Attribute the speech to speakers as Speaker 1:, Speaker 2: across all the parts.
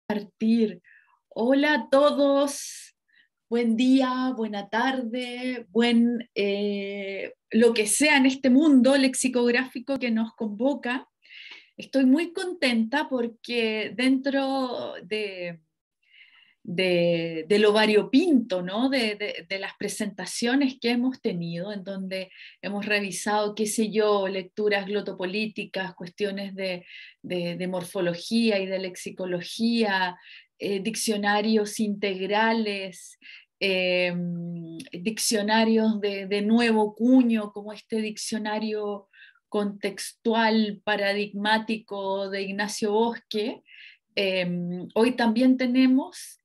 Speaker 1: Partir. Hola a todos, buen día, buena tarde, lo que sea en este mundo lexicográfico que nos convoca. Estoy muy contenta porque dentro de lo variopinto, ¿no? De las presentaciones que hemos tenido, en donde hemos revisado, qué sé yo, lecturas glotopolíticas, cuestiones de morfología y de lexicología, diccionarios integrales, diccionarios de nuevo cuño, como este diccionario contextual paradigmático de Ignacio Bosque. Hoy también tenemos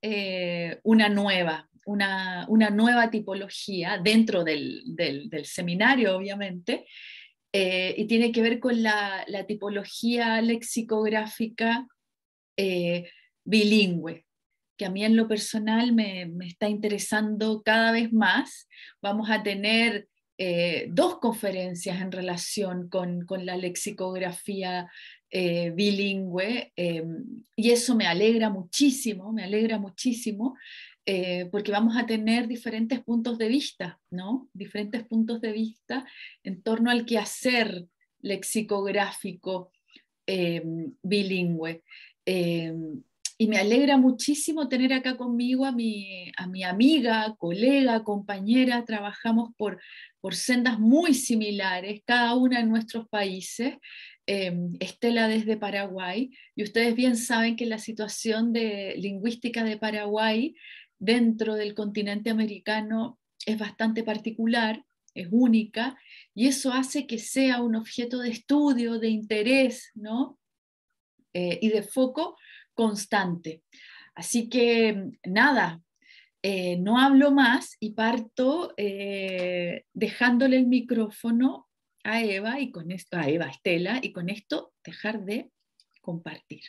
Speaker 1: una nueva tipología dentro del seminario, obviamente, y tiene que ver con la tipología lexicográfica eh, bilingüe, que a mí en lo personal me está interesando cada vez más. Vamos a tener dos conferencias en relación con la lexicografía bilingüe, y eso me alegra muchísimo, porque vamos a tener diferentes puntos de vista, ¿no? Diferentes puntos de vista en torno al quehacer lexicográfico bilingüe. Eh, y me alegra muchísimo tener acá conmigo a mi amiga, colega, compañera. Trabajamos por sendas muy similares, cada una en nuestros países. Estela desde Paraguay, y ustedes bien saben que la situación lingüística de Paraguay dentro del continente americano es bastante particular, es única, y eso hace que sea un objeto de estudio, de interés, ¿no? Y de foco constante. Así que nada, no hablo más y parto dejándole el micrófono a Eva y con esto, a Eva Estela, y con esto dejar de compartir.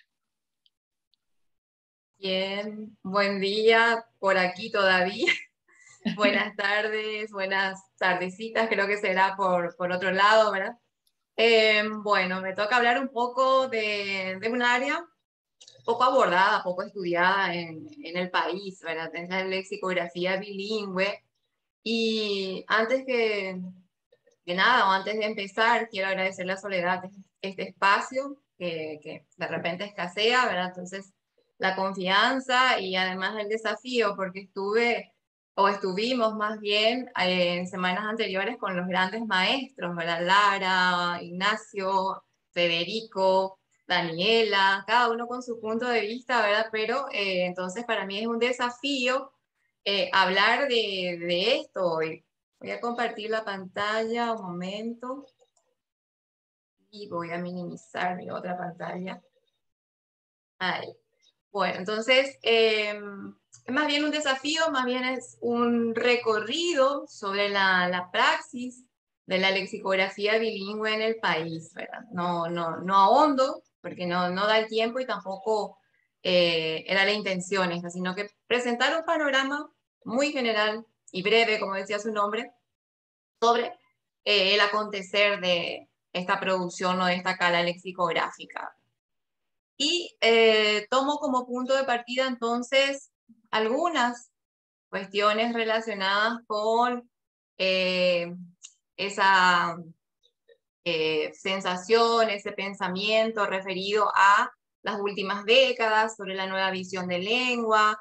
Speaker 2: Bien, buen día por aquí todavía. Buenas tardes, buenas tardecitas, creo que será por otro lado, ¿verdad? Bueno, me toca hablar un poco de un área poco abordada, poco estudiada en el país, ¿verdad? Es la lexicografía bilingüe. Y antes que nada, o antes de empezar, quiero agradecerle a Soledad este espacio que de repente escasea, ¿verdad? Entonces, la confianza y además el desafío, porque estuvimos más bien en semanas anteriores con los grandes maestros, ¿verdad? Lara, Ignacio, Federico, Daniela, cada uno con su punto de vista, ¿verdad? Pero entonces para mí es un desafío hablar de esto hoy. Voy a compartir la pantalla un momento y voy a minimizar mi otra pantalla. Ahí. Bueno, entonces, es más bien un desafío, más bien es un recorrido sobre la praxis de la lexicografía bilingüe en el país, ¿verdad? No ahondo, porque no da el tiempo y tampoco era la intención esta, sino que presentar un panorama muy general y breve, como decía su nombre, sobre el acontecer de esta producción o de esta cala lexicográfica. Y tomo como punto de partida entonces algunas cuestiones relacionadas con eh, esa sensación, ese pensamiento referido a las últimas décadas sobre la nueva visión de lengua,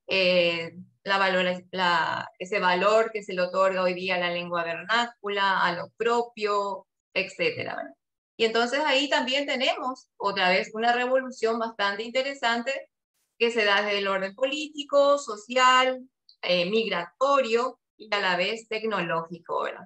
Speaker 2: ese valor que se le otorga hoy día a la lengua vernácula, a lo propio, etcétera. Y entonces ahí también tenemos otra vez una revolución bastante interesante que se da desde el orden político, social, migratorio y a la vez tecnológico, ¿verdad?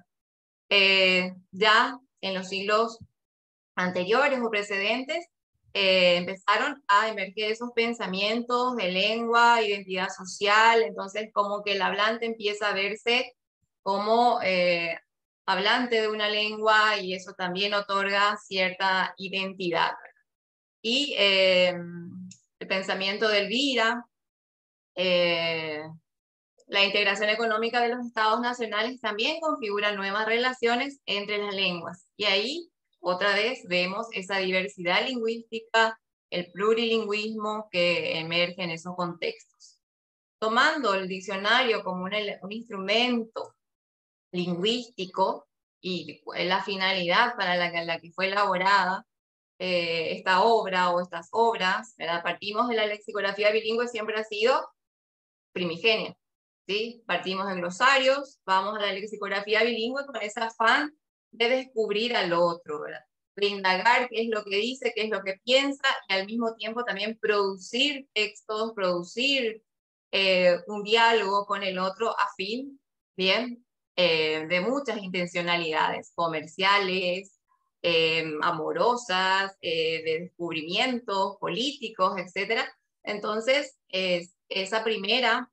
Speaker 2: Ya en los siglos anteriores o precedentes empezaron a emerger esos pensamientos de lengua, identidad social, entonces como que el hablante empieza a verse como hablante de una lengua y eso también otorga cierta identidad. Y el pensamiento de Elvira, eh, la integración económica de los estados nacionales también configura nuevas relaciones entre las lenguas. Y ahí otra vez vemos esa diversidad lingüística, el plurilingüismo que emerge en esos contextos. Tomando el diccionario como un instrumento lingüístico y la finalidad para la que fue elaborada esta obra o estas obras, ¿verdad? Partimos de la lexicografía bilingüe, siempre ha sido primigenia, ¿sí? Partimos de glosarios, vamos a la lexicografía bilingüe con ese afán de descubrir al otro, ¿verdad? De indagar qué es lo que dice, qué es lo que piensa, y al mismo tiempo también producir textos, producir un diálogo con el otro afín, ¿bien? De muchas intencionalidades comerciales, amorosas, de descubrimientos políticos, etc. Entonces, esa primera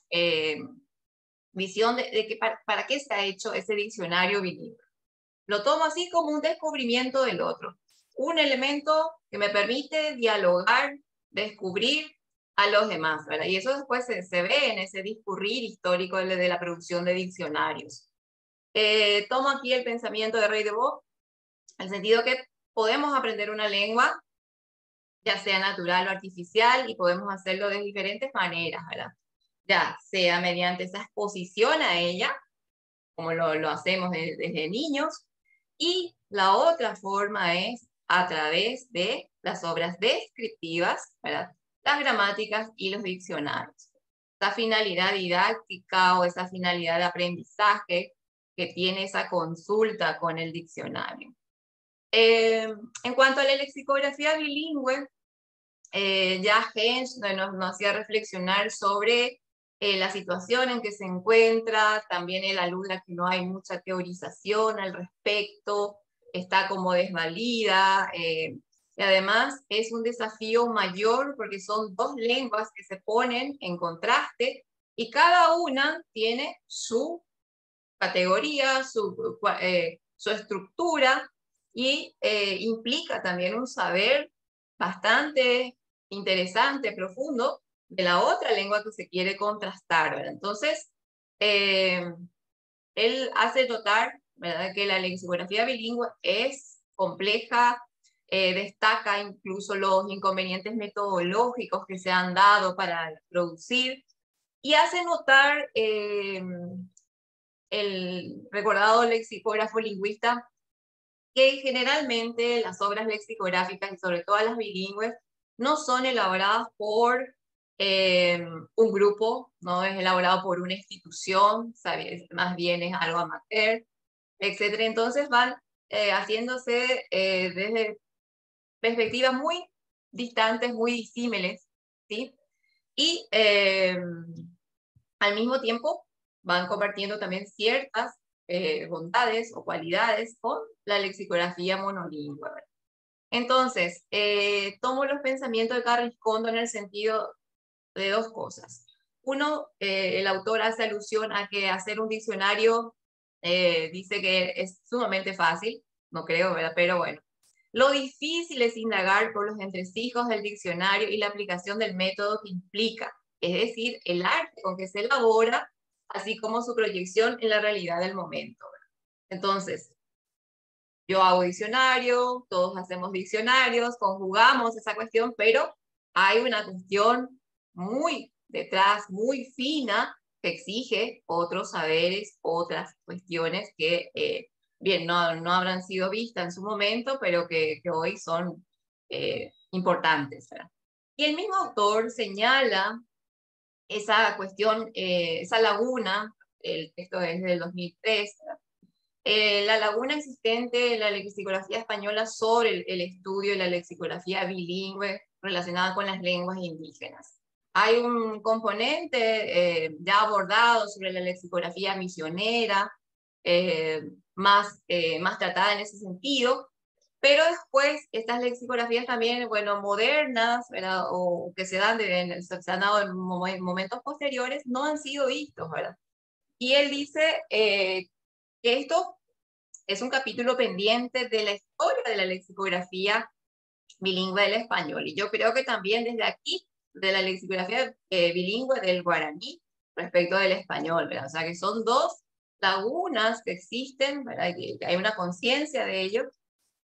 Speaker 2: visión de que para qué se ha hecho ese diccionario bilingüe. Lo tomo así como un descubrimiento del otro, un elemento que me permite dialogar, descubrir a los demás, ¿verdad? Y eso después se ve en ese discurrir histórico de la producción de diccionarios. Tomo aquí el pensamiento de Rey de Vaux, en el sentido que podemos aprender una lengua, ya sea natural o artificial, y podemos hacerlo de diferentes maneras, ¿verdad? Ya sea mediante esa exposición a ella, como lo hacemos desde niños, y la otra forma es a través de las obras descriptivas, ¿verdad? Las gramáticas y los diccionarios. Esa finalidad didáctica o esa finalidad de aprendizaje que tiene esa consulta con el diccionario. En cuanto a la lexicografía bilingüe, ya Hensch nos hacía reflexionar sobre la situación en que se encuentra, también él alude a que no hay mucha teorización al respecto, está como desvalida, y además es un desafío mayor porque son dos lenguas que se ponen en contraste y cada una tiene su categoría, su estructura, y implica también un saber bastante interesante, profundo, de la otra lengua que se quiere contrastar, ¿verdad? Entonces, él hace notar, ¿verdad?, que la lexicografía bilingüe es compleja, destaca incluso los inconvenientes metodológicos que se han dado para producir, y hace notar el recordado lexicógrafo lingüista que generalmente las obras lexicográficas, y sobre todo las bilingües, no son elaboradas por un grupo, no es elaborado por una institución, ¿sabes? Más bien es algo amateur, etc. Entonces van haciéndose desde perspectivas muy distantes, muy disímiles, ¿sí? Y al mismo tiempo van compartiendo también ciertas bondades o cualidades con la lexicografía monolingüe. Entonces, tomo los pensamientos de Carlos Kondo en el sentido de dos cosas. Uno, el autor hace alusión a que hacer un diccionario dice que es sumamente fácil, no creo, ¿verdad? Pero bueno. Lo difícil es indagar por los entresijos del diccionario y la aplicación del método que implica, es decir, el arte con que se elabora, así como su proyección en la realidad del momento. Entonces, yo hago diccionario, todos hacemos diccionarios, conjugamos esa cuestión, pero hay una cuestión muy detrás, muy fina, que exige otros saberes, otras cuestiones que, bien, no habrán sido vistas en su momento, pero que hoy son importantes, ¿verdad? Y el mismo autor señala esa cuestión, esa laguna, el texto es del 2003, la laguna existente en la lexicografía española sobre el estudio de la lexicografía bilingüe relacionada con las lenguas indígenas. Hay un componente ya abordado sobre la lexicografía misionera, más tratada en ese sentido, pero después estas lexicografías también, bueno, modernas, ¿verdad?, o que se han dado en momentos posteriores, no han sido vistos, ¿verdad? Y él dice que esto es un capítulo pendiente de la historia de la lexicografía bilingüe del español. Y yo creo que también desde aquí, de la lexicografía bilingüe del guaraní respecto del español, ¿verdad? O sea, que son dos lagunas que existen, ¿verdad? Que hay una conciencia de ello,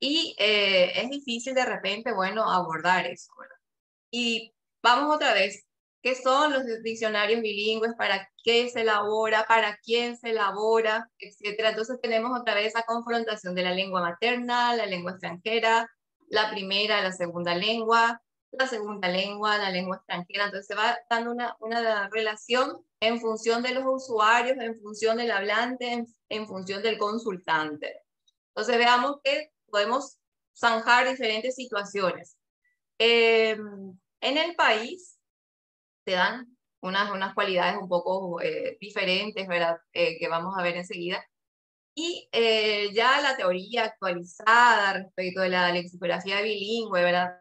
Speaker 2: y es difícil de repente, bueno, abordar eso, ¿verdad? Y vamos otra vez, ¿qué son los diccionarios bilingües? ¿Para qué se elabora? ¿Para quién se elabora? Etcétera. Entonces tenemos otra vez esa confrontación de la lengua materna, la lengua extranjera, la primera, la segunda lengua, la lengua extranjera. Entonces se va dando una relación en función de los usuarios, en función del hablante, en función del consultante. Entonces veamos que podemos zanjar diferentes situaciones. En el país se dan unas cualidades un poco diferentes, ¿verdad? Que vamos a ver enseguida. Y ya la teoría actualizada respecto de la lexicografía bilingüe, ¿verdad?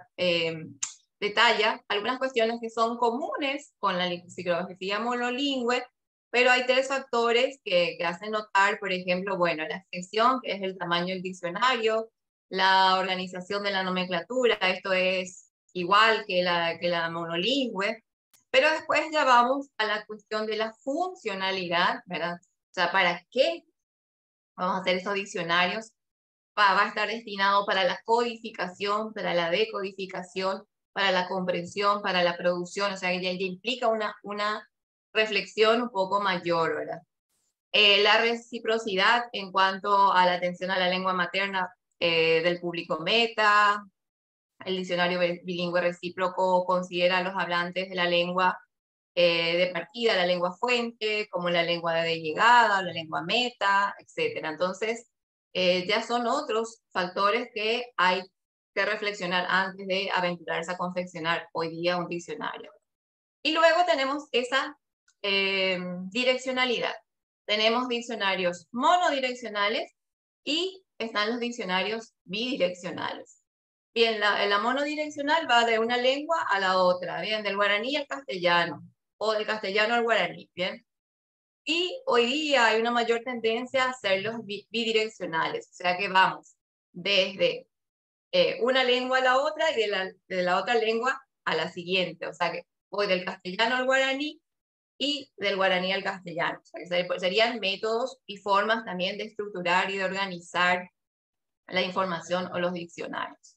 Speaker 2: Detalla algunas cuestiones que son comunes con la lexicografía monolingüe, pero hay tres factores que hacen notar, por ejemplo, bueno, la extensión, que es el tamaño del diccionario, la organización de la nomenclatura, esto es igual que la monolingüe, pero después ya vamos a la cuestión de la funcionalidad, ¿verdad? O sea, ¿para qué vamos a hacer esos diccionarios? Va a estar destinado para la codificación, para la decodificación, para la comprensión, para la producción, o sea, ya implica una reflexión un poco mayor, ¿verdad? La reciprocidad en cuanto a la atención a la lengua materna del público meta. El diccionario bilingüe recíproco considera a los hablantes de la lengua de partida, la lengua fuente, como la lengua de llegada, la lengua meta, etc. Entonces, ya son otros factores que hay que reflexionar antes de aventurarse a confeccionar hoy día un diccionario. Y luego tenemos esa direccionalidad. Tenemos diccionarios monodireccionales y están los diccionarios bidireccionales. Bien, la monodireccional va de una lengua a la otra, bien, del guaraní al castellano, o del castellano al guaraní, bien. Y hoy día hay una mayor tendencia a hacerlos bidireccionales, o sea que vamos desde una lengua a la otra y de la otra lengua a la siguiente, o sea que voy del castellano al guaraní y del guaraní al castellano. O sea que serían métodos y formas también de estructurar y de organizar la información o los diccionarios.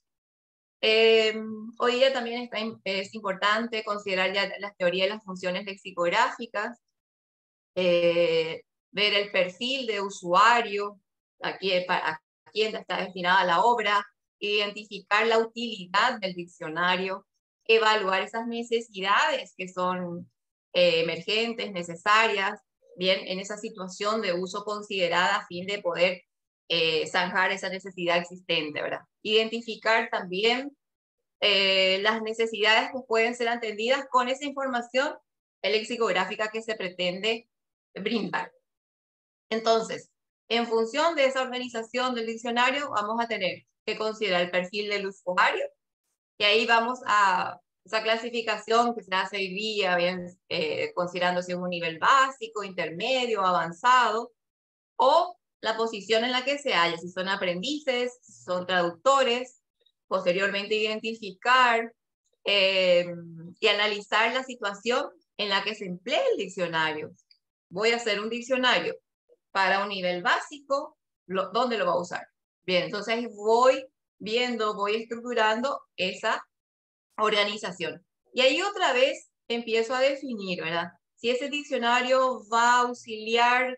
Speaker 2: Hoy día también es importante considerar ya las teorías de las funciones lexicográficas, ver el perfil de usuario, a quién está destinada la obra, identificar la utilidad del diccionario, evaluar esas necesidades que son emergentes, necesarias, bien, en esa situación de uso considerada a fin de poder zanjar esa necesidad existente, ¿verdad? Identificar también las necesidades que pueden ser atendidas con esa información lexicográfica que se pretende brindar. Entonces, en función de esa organización del diccionario, vamos a tener que considerar el perfil del usuario, y ahí vamos a esa clasificación que se hace hoy día, bien, considerando si es un nivel básico, intermedio, avanzado, o la posición en la que se halla, si son aprendices, si son traductores, posteriormente identificar y analizar la situación en la que se emplea el diccionario. Voy a hacer un diccionario para un nivel básico, ¿dónde lo va a usar? Bien, entonces voy viendo, voy estructurando esa organización. Y ahí otra vez empiezo a definir, ¿verdad? Si ese diccionario va a auxiliar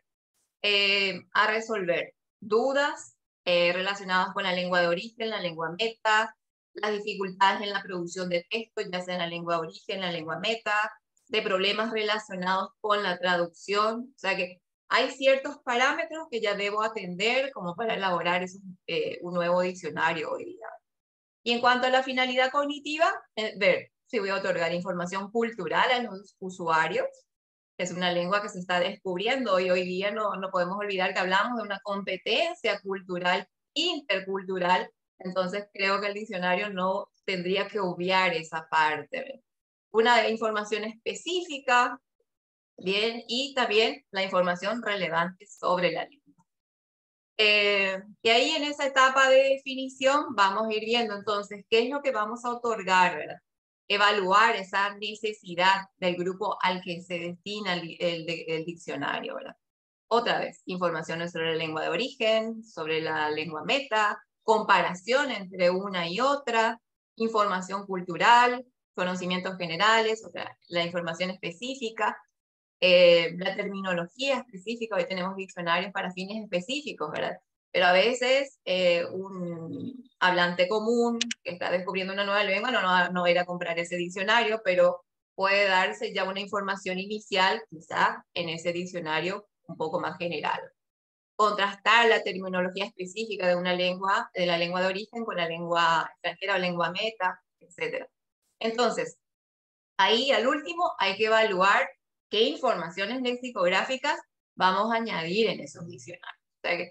Speaker 2: a resolver dudas relacionadas con la lengua de origen, la lengua meta, las dificultades en la producción de texto, ya sea en la lengua de origen, la lengua meta, de problemas relacionados con la traducción. O sea que hay ciertos parámetros que ya debo atender como para elaborar un nuevo diccionario hoy día. Y en cuanto a la finalidad cognitiva, ver si voy a otorgar información cultural a los usuarios. Es una lengua que se está descubriendo y hoy día no podemos olvidar que hablamos de una competencia cultural, intercultural. Entonces creo que el diccionario no tendría que obviar esa parte. Una información específica, bien, y también la información relevante sobre la lengua. Y ahí en esa etapa de definición vamos a ir viendo entonces qué es lo que vamos a otorgar, ¿verdad? Evaluar esa necesidad del grupo al que se destina el diccionario, ¿verdad? Otra vez, informaciones sobre la lengua de origen, sobre la lengua meta, comparación entre una y otra, información cultural, conocimientos generales, o sea, la información específica, la terminología específica. Hoy tenemos diccionarios para fines específicos, ¿verdad? Pero a veces un hablante común que está descubriendo una nueva lengua no va a ir a comprar ese diccionario, pero puede darse ya una información inicial, quizá en ese diccionario un poco más general. Contrastar la terminología específica de una lengua, de la lengua de origen con la lengua extranjera o lengua meta, etc. Entonces, ahí al último hay que evaluar qué informaciones lexicográficas vamos a añadir en esos diccionarios. O sea que,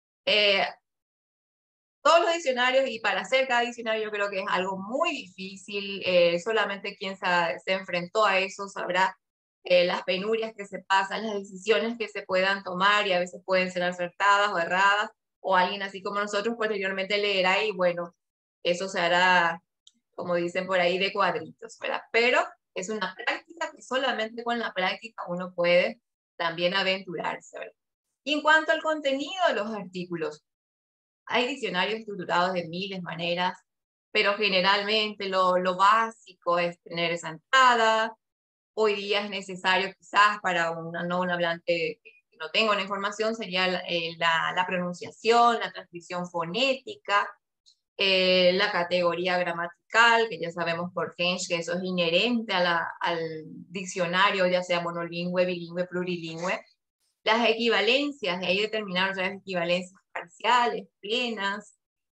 Speaker 2: todos los diccionarios, y para hacer cada diccionario yo creo que es algo muy difícil, solamente quien se enfrentó a eso sabrá las penurias que se pasan, las decisiones que se puedan tomar, y a veces pueden ser acertadas o erradas, o alguien así como nosotros posteriormente leerá y bueno, eso se hará, como dicen por ahí, de cuadritos, ¿verdad? Pero es una práctica que solamente con la práctica uno puede también aventurarse, ¿verdad? Y en cuanto al contenido de los artículos, hay diccionarios estructurados de miles de maneras, pero generalmente lo básico es tener esa entrada. Hoy día es necesario quizás para no un hablante que no tenga una información, sería la pronunciación, la transcripción fonética, la categoría gramatical, que ya sabemos por Hensch que eso es inherente al diccionario, ya sea monolingüe, bilingüe, plurilingüe. Las equivalencias, de ahí determinar otras equivalencias parciales, plenas,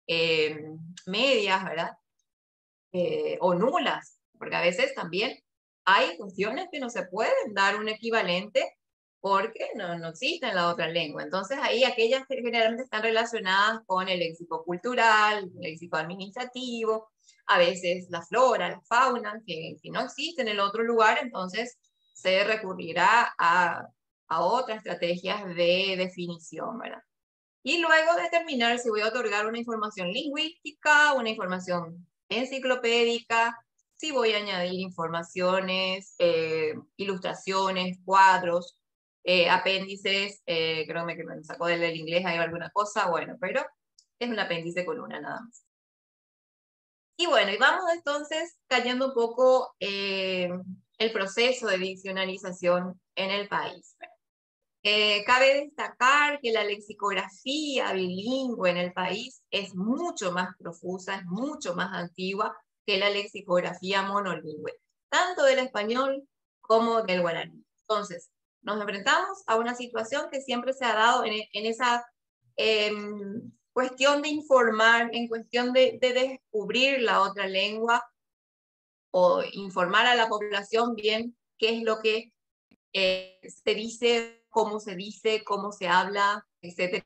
Speaker 2: medias, ¿verdad? O nulas, porque a veces también hay cuestiones que no se pueden dar un equivalente porque no existe en la otra lengua. Entonces ahí aquellas que generalmente están relacionadas con el léxico cultural, el léxico administrativo, a veces la flora, la fauna, que no existen en el otro lugar, entonces se recurrirá a otras estrategias de definición, ¿verdad? Y luego determinar si voy a otorgar una información lingüística, una información enciclopédica, si voy a añadir informaciones, ilustraciones, cuadros, apéndices, creo que me sacó del inglés ahí alguna cosa, bueno, pero es un apéndice con una nada más. Y bueno, y vamos entonces cayendo un poco el proceso de diccionarización en el país. Cabe destacar que la lexicografía bilingüe en el país es mucho más profusa, es mucho más antigua que la lexicografía monolingüe, tanto del español como del guaraní. Entonces, nos enfrentamos a una situación que siempre se ha dado en esa cuestión de informar, en cuestión de descubrir la otra lengua o informar a la población bien qué es lo que se dice, cómo se habla, etc.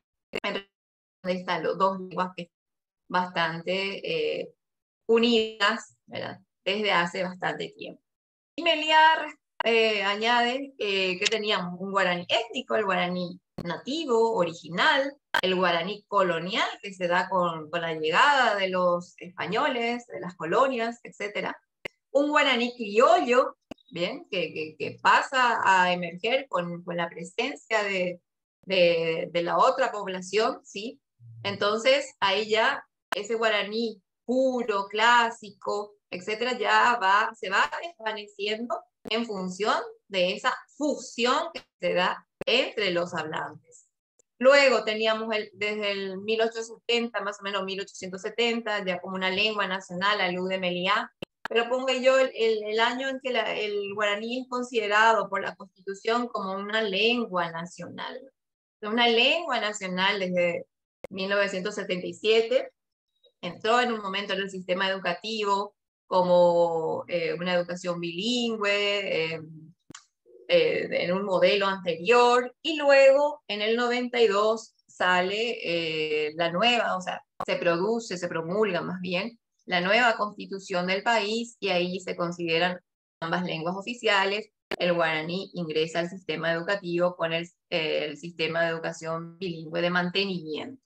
Speaker 2: Están los dos lenguas que bastante unidas, ¿verdad? Desde hace bastante tiempo. Y Meliar añade que teníamos un guaraní étnico, el guaraní nativo, original, el guaraní colonial, que se da con la llegada de los españoles, de las colonias, etc. Un guaraní criollo, ¿bien? Que pasa a emerger con la presencia de la otra población, ¿sí? Entonces, ahí ya ese guaraní puro, clásico, etcétera, se va desvaneciendo en función de esa fusión que se da entre los hablantes. Luego teníamos desde el 1870, más o menos 1870, ya como una lengua nacional, la luz de Meliá, pero pongo yo el año en que el guaraní es considerado por la Constitución como una lengua nacional. Una lengua nacional desde 1977, entró en un momento en el sistema educativo como una educación bilingüe, en un modelo anterior, y luego en el 92 sale la nueva, o sea, se promulga más bien, la nueva constitución del país, y ahí se consideran ambas lenguas oficiales. El guaraní ingresa al sistema educativo con el sistema de educación bilingüe de mantenimiento.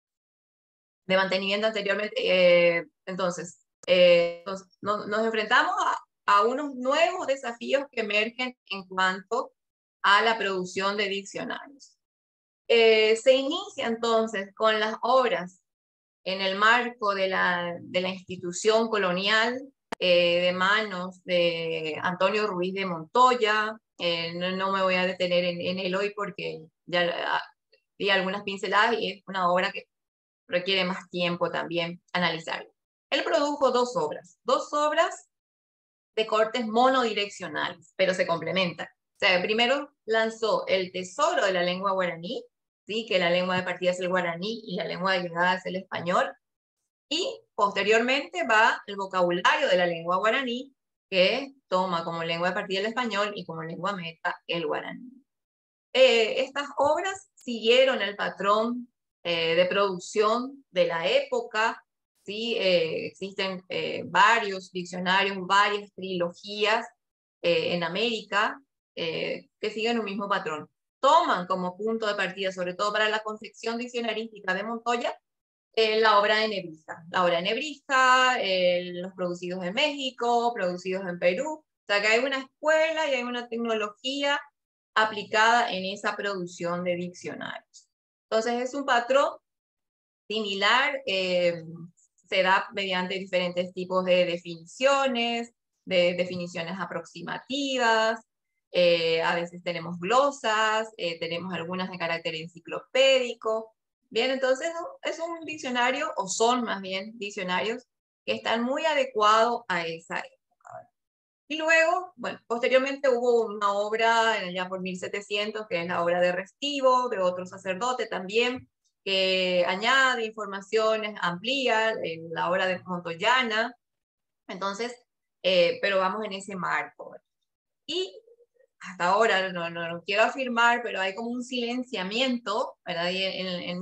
Speaker 2: Anteriormente, entonces, nos enfrentamos a unos nuevos desafíos que emergen en cuanto a la producción de diccionarios. Se inicia entonces con las obras en el marco de la institución colonial, de manos de Antonio Ruiz de Montoya. No me voy a detener en él hoy porque ya di algunas pinceladas y es una obra que requiere más tiempo también analizarla. Él produjo dos obras de cortes monodireccionales, pero se complementan. O sea, primero lanzó El tesoro de la lengua guaraní, ¿sí? Que la lengua de partida es el guaraní y la lengua de llegada es el español, y posteriormente va el vocabulario de la lengua guaraní, que toma como lengua de partida el español y como lengua meta el guaraní. Estas obras siguieron el patrón de producción de la época, ¿sí? Existen varios diccionarios, varias trilogías en América que siguen un mismo patrón. Toman como punto de partida, sobre todo para la concepción diccionarística de Montoya, la obra de Nebrija. La obra de Nebrija, los producidos en México, producidos en Perú. O sea que hay una escuela y hay una tecnología aplicada en esa producción de diccionarios. Entonces es un patrón similar, se da mediante diferentes tipos de definiciones aproximativas, a veces tenemos glosas, tenemos algunas de carácter enciclopédico. Bien, entonces es un diccionario, o son más bien diccionarios, que están muy adecuados a esa época. Y luego, bueno, posteriormente hubo una obra ya por 1700, que es la obra de Restivo, de otro sacerdote también, que añade informaciones, amplía la obra de Montoyana. Entonces, pero vamos en ese marco. Y hasta ahora, no quiero afirmar, pero hay como un silenciamiento, ¿verdad? Y en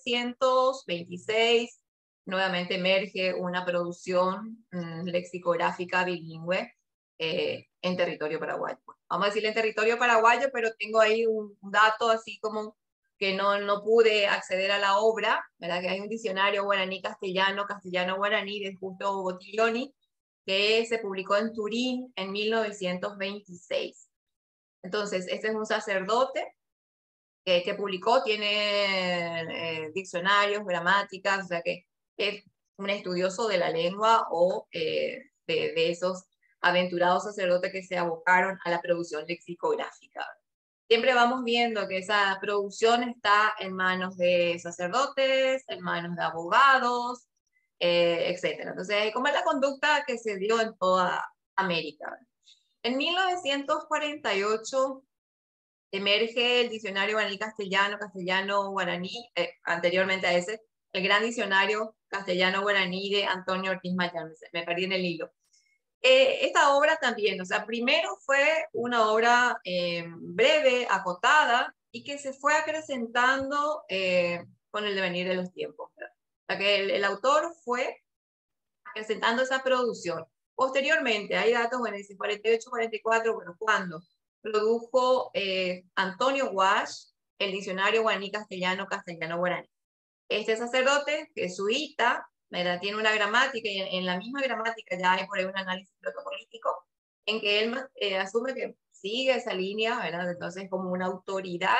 Speaker 2: 1926 nuevamente emerge una producción lexicográfica bilingüe en territorio paraguayo. Vamos a decir en territorio paraguayo, pero tengo ahí un dato así como que no pude acceder a la obra, ¿verdad? Que hay un diccionario guaraní-castellano, castellano-guaraní de Justo Bottiglioni, que se publicó en Turín en 1926. Entonces, este es un sacerdote que publicó, tiene diccionarios, gramáticas, o sea que es un estudioso de la lengua o de esos aventurados sacerdotes que se abocaron a la producción lexicográfica. Siempre vamos viendo que esa producción está en manos de sacerdotes, en manos de abogados, etc. Entonces, ¿cómo es la conducta que se dio en toda América? En 1948 emerge el diccionario guaraní-castellano, castellano-guaraní, anteriormente a ese, el gran diccionario castellano-guaraní de Antonio Ortiz Mayán, me perdí en el hilo. Esta obra también, o sea, primero fue una obra breve, acotada, y que se fue acrecentando con el devenir de los tiempos, ¿verdad? O sea, que el autor fue acrecentando esa producción. Posteriormente, hay datos, bueno, dice 48, 44, bueno, ¿cuándo? Produjo Antonio Wash el diccionario guaraní-castellano, castellano-guaraní. Este sacerdote, jesuita, ¿verdad? Tiene una gramática, y en la misma gramática ya hay por ahí un análisis protopolítico, en que él asume que sigue esa línea, ¿verdad? Entonces, como una autoridad,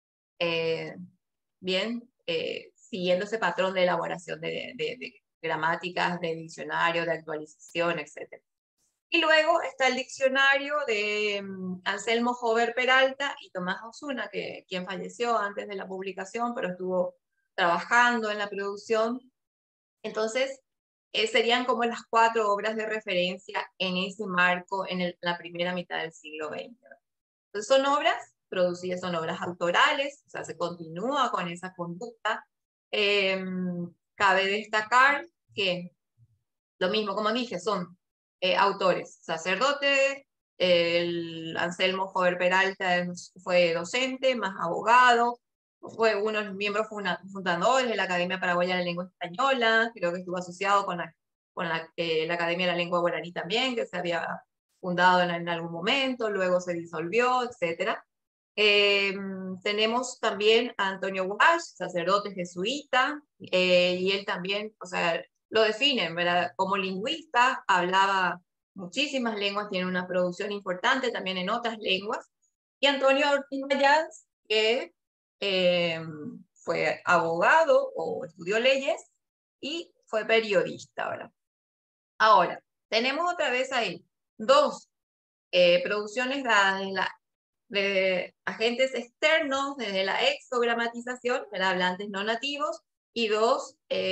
Speaker 2: bien, siguiendo ese patrón de elaboración de gramáticas, de diccionario, de actualización, etc. Y luego está el diccionario de Anselmo Jover Peralta y Tomás Osuna, quien falleció antes de la publicación, pero estuvo trabajando en la producción. Entonces, serían como las 4 obras de referencia en ese marco en la primera mitad del siglo XX. Entonces, son obras producidas, son obras autorales, o sea, se continúa con esa conducta. Cabe destacar que, lo mismo como dije, son autores, sacerdote, el Anselmo Jover Peralta fue docente, más abogado, fue uno de los miembros fundadores de la Academia Paraguaya de la Lengua Española, creo que estuvo asociado con la Academia de la Lengua Guaraní también, que se había fundado en algún momento, luego se disolvió, etc. Tenemos también a Antonio Wash, sacerdote jesuita, y él también, o sea, lo definen, ¿verdad? Como lingüista, hablaba muchísimas lenguas, tiene una producción importante también en otras lenguas. Y Antonio Ortiz Mayans, que fue abogado o estudió leyes, y fue periodista, ¿verdad? Ahora, tenemos otra vez ahí dos producciones dadas de agentes externos, desde la exogramatización, de hablantes no nativos, y dos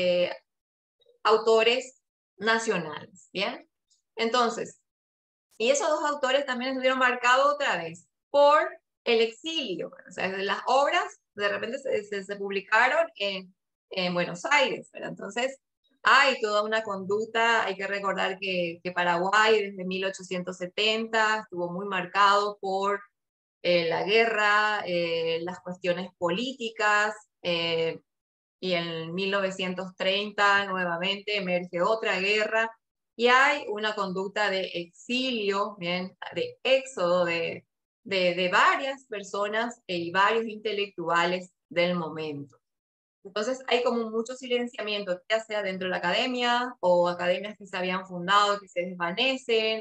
Speaker 2: autores nacionales, ¿bien? Entonces, y esos dos autores también estuvieron marcados otra vez por el exilio. O sea, las obras de repente se publicaron en Buenos Aires, ¿verdad? Entonces, hay toda una conducta. Hay que recordar que Paraguay desde 1870 estuvo muy marcado por la guerra, las cuestiones políticas, y en 1930 nuevamente emerge otra guerra y hay una conducta de exilio, ¿bien? De éxodo de varias personas y varios intelectuales del momento. Entonces hay como mucho silenciamiento, ya sea dentro de la academia o academias que se habían fundado, que se desvanecen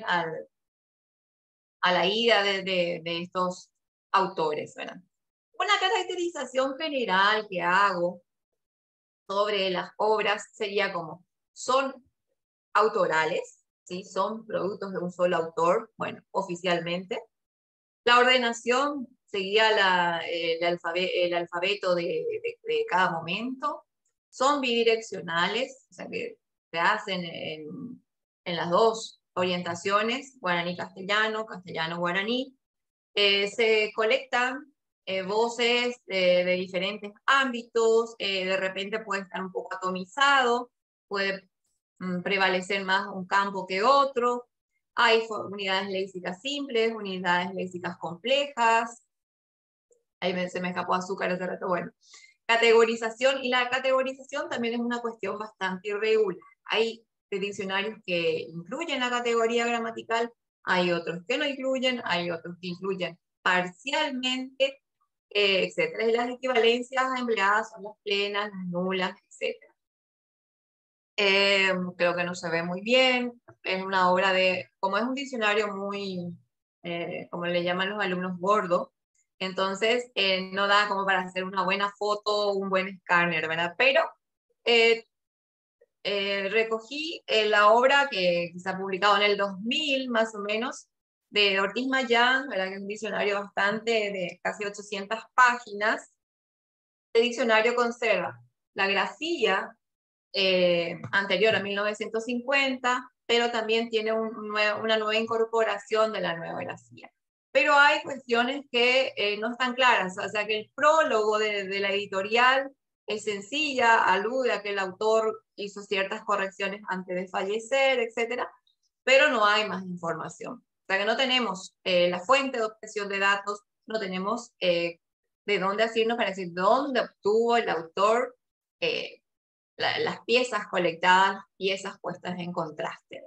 Speaker 2: a la ida de estos autores, ¿verdad? Una caracterización general que hago sobre las obras sería como, son autorales, ¿sí? Son productos de un solo autor, bueno, oficialmente. La ordenación seguía el alfabeto de cada momento. Son bidireccionales, o sea que se hacen en las dos orientaciones, guaraní-castellano, castellano-guaraní. Se colectan voces de diferentes ámbitos, de repente puede estar un poco atomizado, puede prevalecer más un campo que otro. Hay unidades léxicas simples, unidades léxicas complejas. Ahí se me escapó azúcar hace rato. Bueno, categorización, y la categorización también es una cuestión bastante irregular. Hay diccionarios que incluyen la categoría gramatical, hay otros que no incluyen, hay otros que incluyen parcialmente, etc. Y las equivalencias empleadas son las plenas, las nulas, etc. Creo que no se ve muy bien. Es una obra como es un diccionario muy, como le llaman los alumnos, gordo, entonces no da como para hacer una buena foto, un buen escáner, ¿verdad? Pero eh, recogí la obra que se ha publicado en el 2000, más o menos, de Ortiz Mayán, ¿verdad? Que es un diccionario bastante de casi 800 páginas. Este diccionario conserva la grafía anterior a 1950, pero también tiene una nueva incorporación de la nueva grafía. Pero hay cuestiones que no están claras, o sea que el prólogo de la editorial es sencilla, alude a que el autor hizo ciertas correcciones antes de fallecer, etcétera, pero no hay más información. O sea que no tenemos la fuente de obtención de datos, no tenemos de dónde asirnos para decir dónde obtuvo el autor las piezas colectadas, piezas puestas en contraste.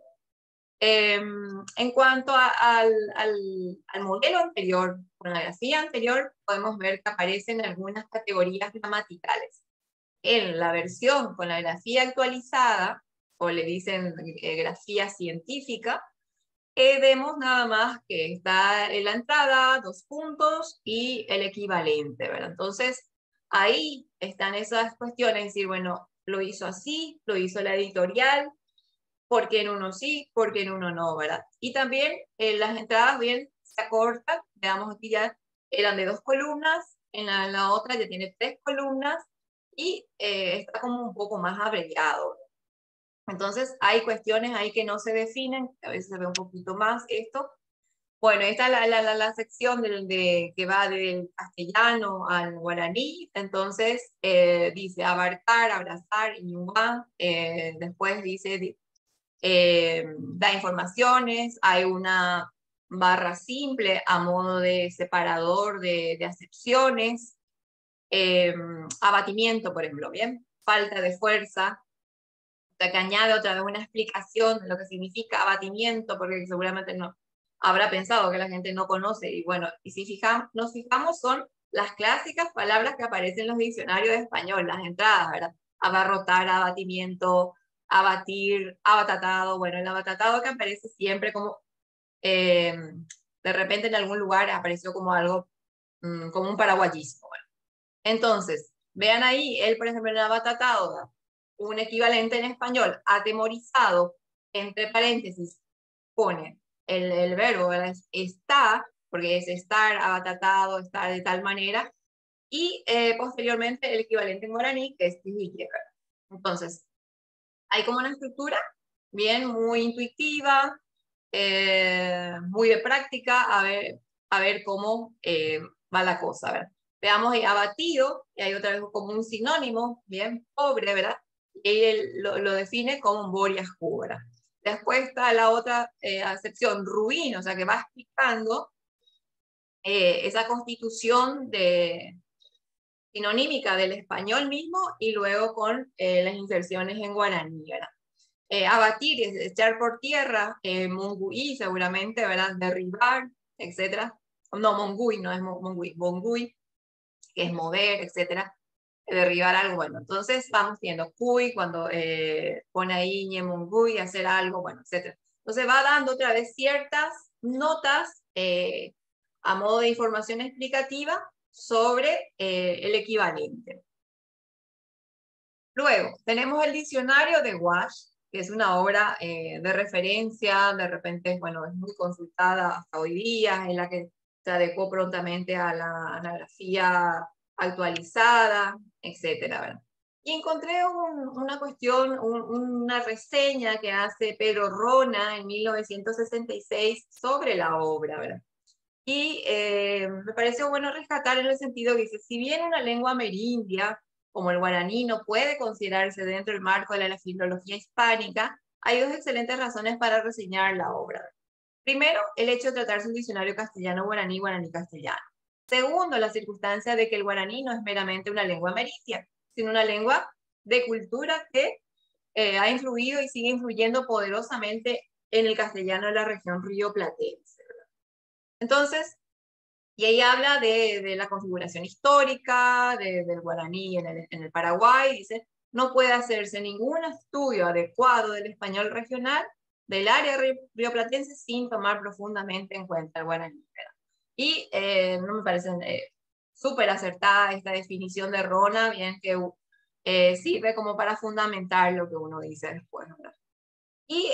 Speaker 2: En cuanto al modelo anterior, con la grafía anterior, podemos ver que aparecen algunas categorías gramaticales. En la versión con la grafía actualizada, o le dicen grafía científica, vemos nada más que está en la entrada, dos puntos y el equivalente, ¿verdad? Entonces, ahí están esas cuestiones, es decir, bueno, lo hizo así, lo hizo la editorial, ¿por qué en uno sí, por qué en uno no, ¿verdad? Y también las entradas bien se acortan, veamos aquí ya eran de 2 columnas, en la otra ya tiene 3 columnas y está como un poco más abreviado. Entonces hay cuestiones ahí que no se definen, a veces se ve un poquito más esto. Bueno, esta es la sección que va del castellano al guaraní, entonces dice abarcar, abrazar, iñuán, después dice da informaciones, hay una barra simple a modo de separador de acepciones, abatimiento, por ejemplo, ¿bien? Falta de fuerza, que añade otra vez una explicación de lo que significa abatimiento, porque seguramente no habrá pensado que la gente no conoce, y bueno, y si nos fijamos, son las clásicas palabras que aparecen en los diccionarios de español, las entradas, ¿verdad? Abarrotar, abatimiento, abatir, abatatado, bueno, el abatatado que aparece siempre como, de repente en algún lugar apareció como algo, como un paraguayismo, bueno. Entonces, vean ahí, él por ejemplo en el abatatado, un equivalente en español, atemorizado, entre paréntesis, pone el verbo, ¿verdad? Está, porque es estar, abatatado, estar de tal manera, y posteriormente el equivalente en guaraní, que es tijique. Entonces, hay como una estructura bien, muy intuitiva, muy de práctica, a ver cómo va la cosa. ¿Verdad? Veamos abatido, y hay otra vez como un sinónimo, bien, pobre, ¿verdad? Y él lo define como un boriascu, ¿verdad? Después está la otra acepción, ruin, o sea, que va explicando esa constitución sinonímica del español mismo y luego con las inserciones en guaraní, ¿verdad? Abatir es echar por tierra, mongui seguramente, ¿verdad? Derribar, etcétera. No, mongui, no es mongui, mongui, que es mover, etcétera. Derribar algo, bueno. Entonces vamos viendo cuy, cuando pone ahí ñe mongui, hacer algo, bueno, etcétera. Entonces va dando otra vez ciertas notas a modo de información explicativa sobre el equivalente. Luego, tenemos el diccionario de Wash, que es una obra de referencia, de repente, bueno, es muy consultada hasta hoy día, en la que se adecuó prontamente a la anagrafía actualizada, etcétera, ¿verdad? Y encontré una cuestión, una reseña que hace Pedro Rona en 1966 sobre la obra, ¿verdad? Y me pareció bueno rescatar en el sentido que dice, si bien una lengua amerindia, como el guaraní, no puede considerarse dentro del marco de la filología hispánica, hay dos excelentes razones para reseñar la obra. Primero, el hecho de tratarse un diccionario castellano-guaraní, guaraní-castellano. Segundo, la circunstancia de que el guaraní no es meramente una lengua amerindia, sino una lengua de cultura que ha influido y sigue influyendo poderosamente en el castellano de la región rioplatense. Entonces, y ahí habla de la configuración histórica del guaraní en el Paraguay, dice, no puede hacerse ningún estudio adecuado del español regional del área rioplatense sin tomar profundamente en cuenta el guaraní. ¿Verdad? Y no me parece súper acertada esta definición de Rona, bien que sirve como para fundamentar lo que uno dice después. ¿Verdad? Y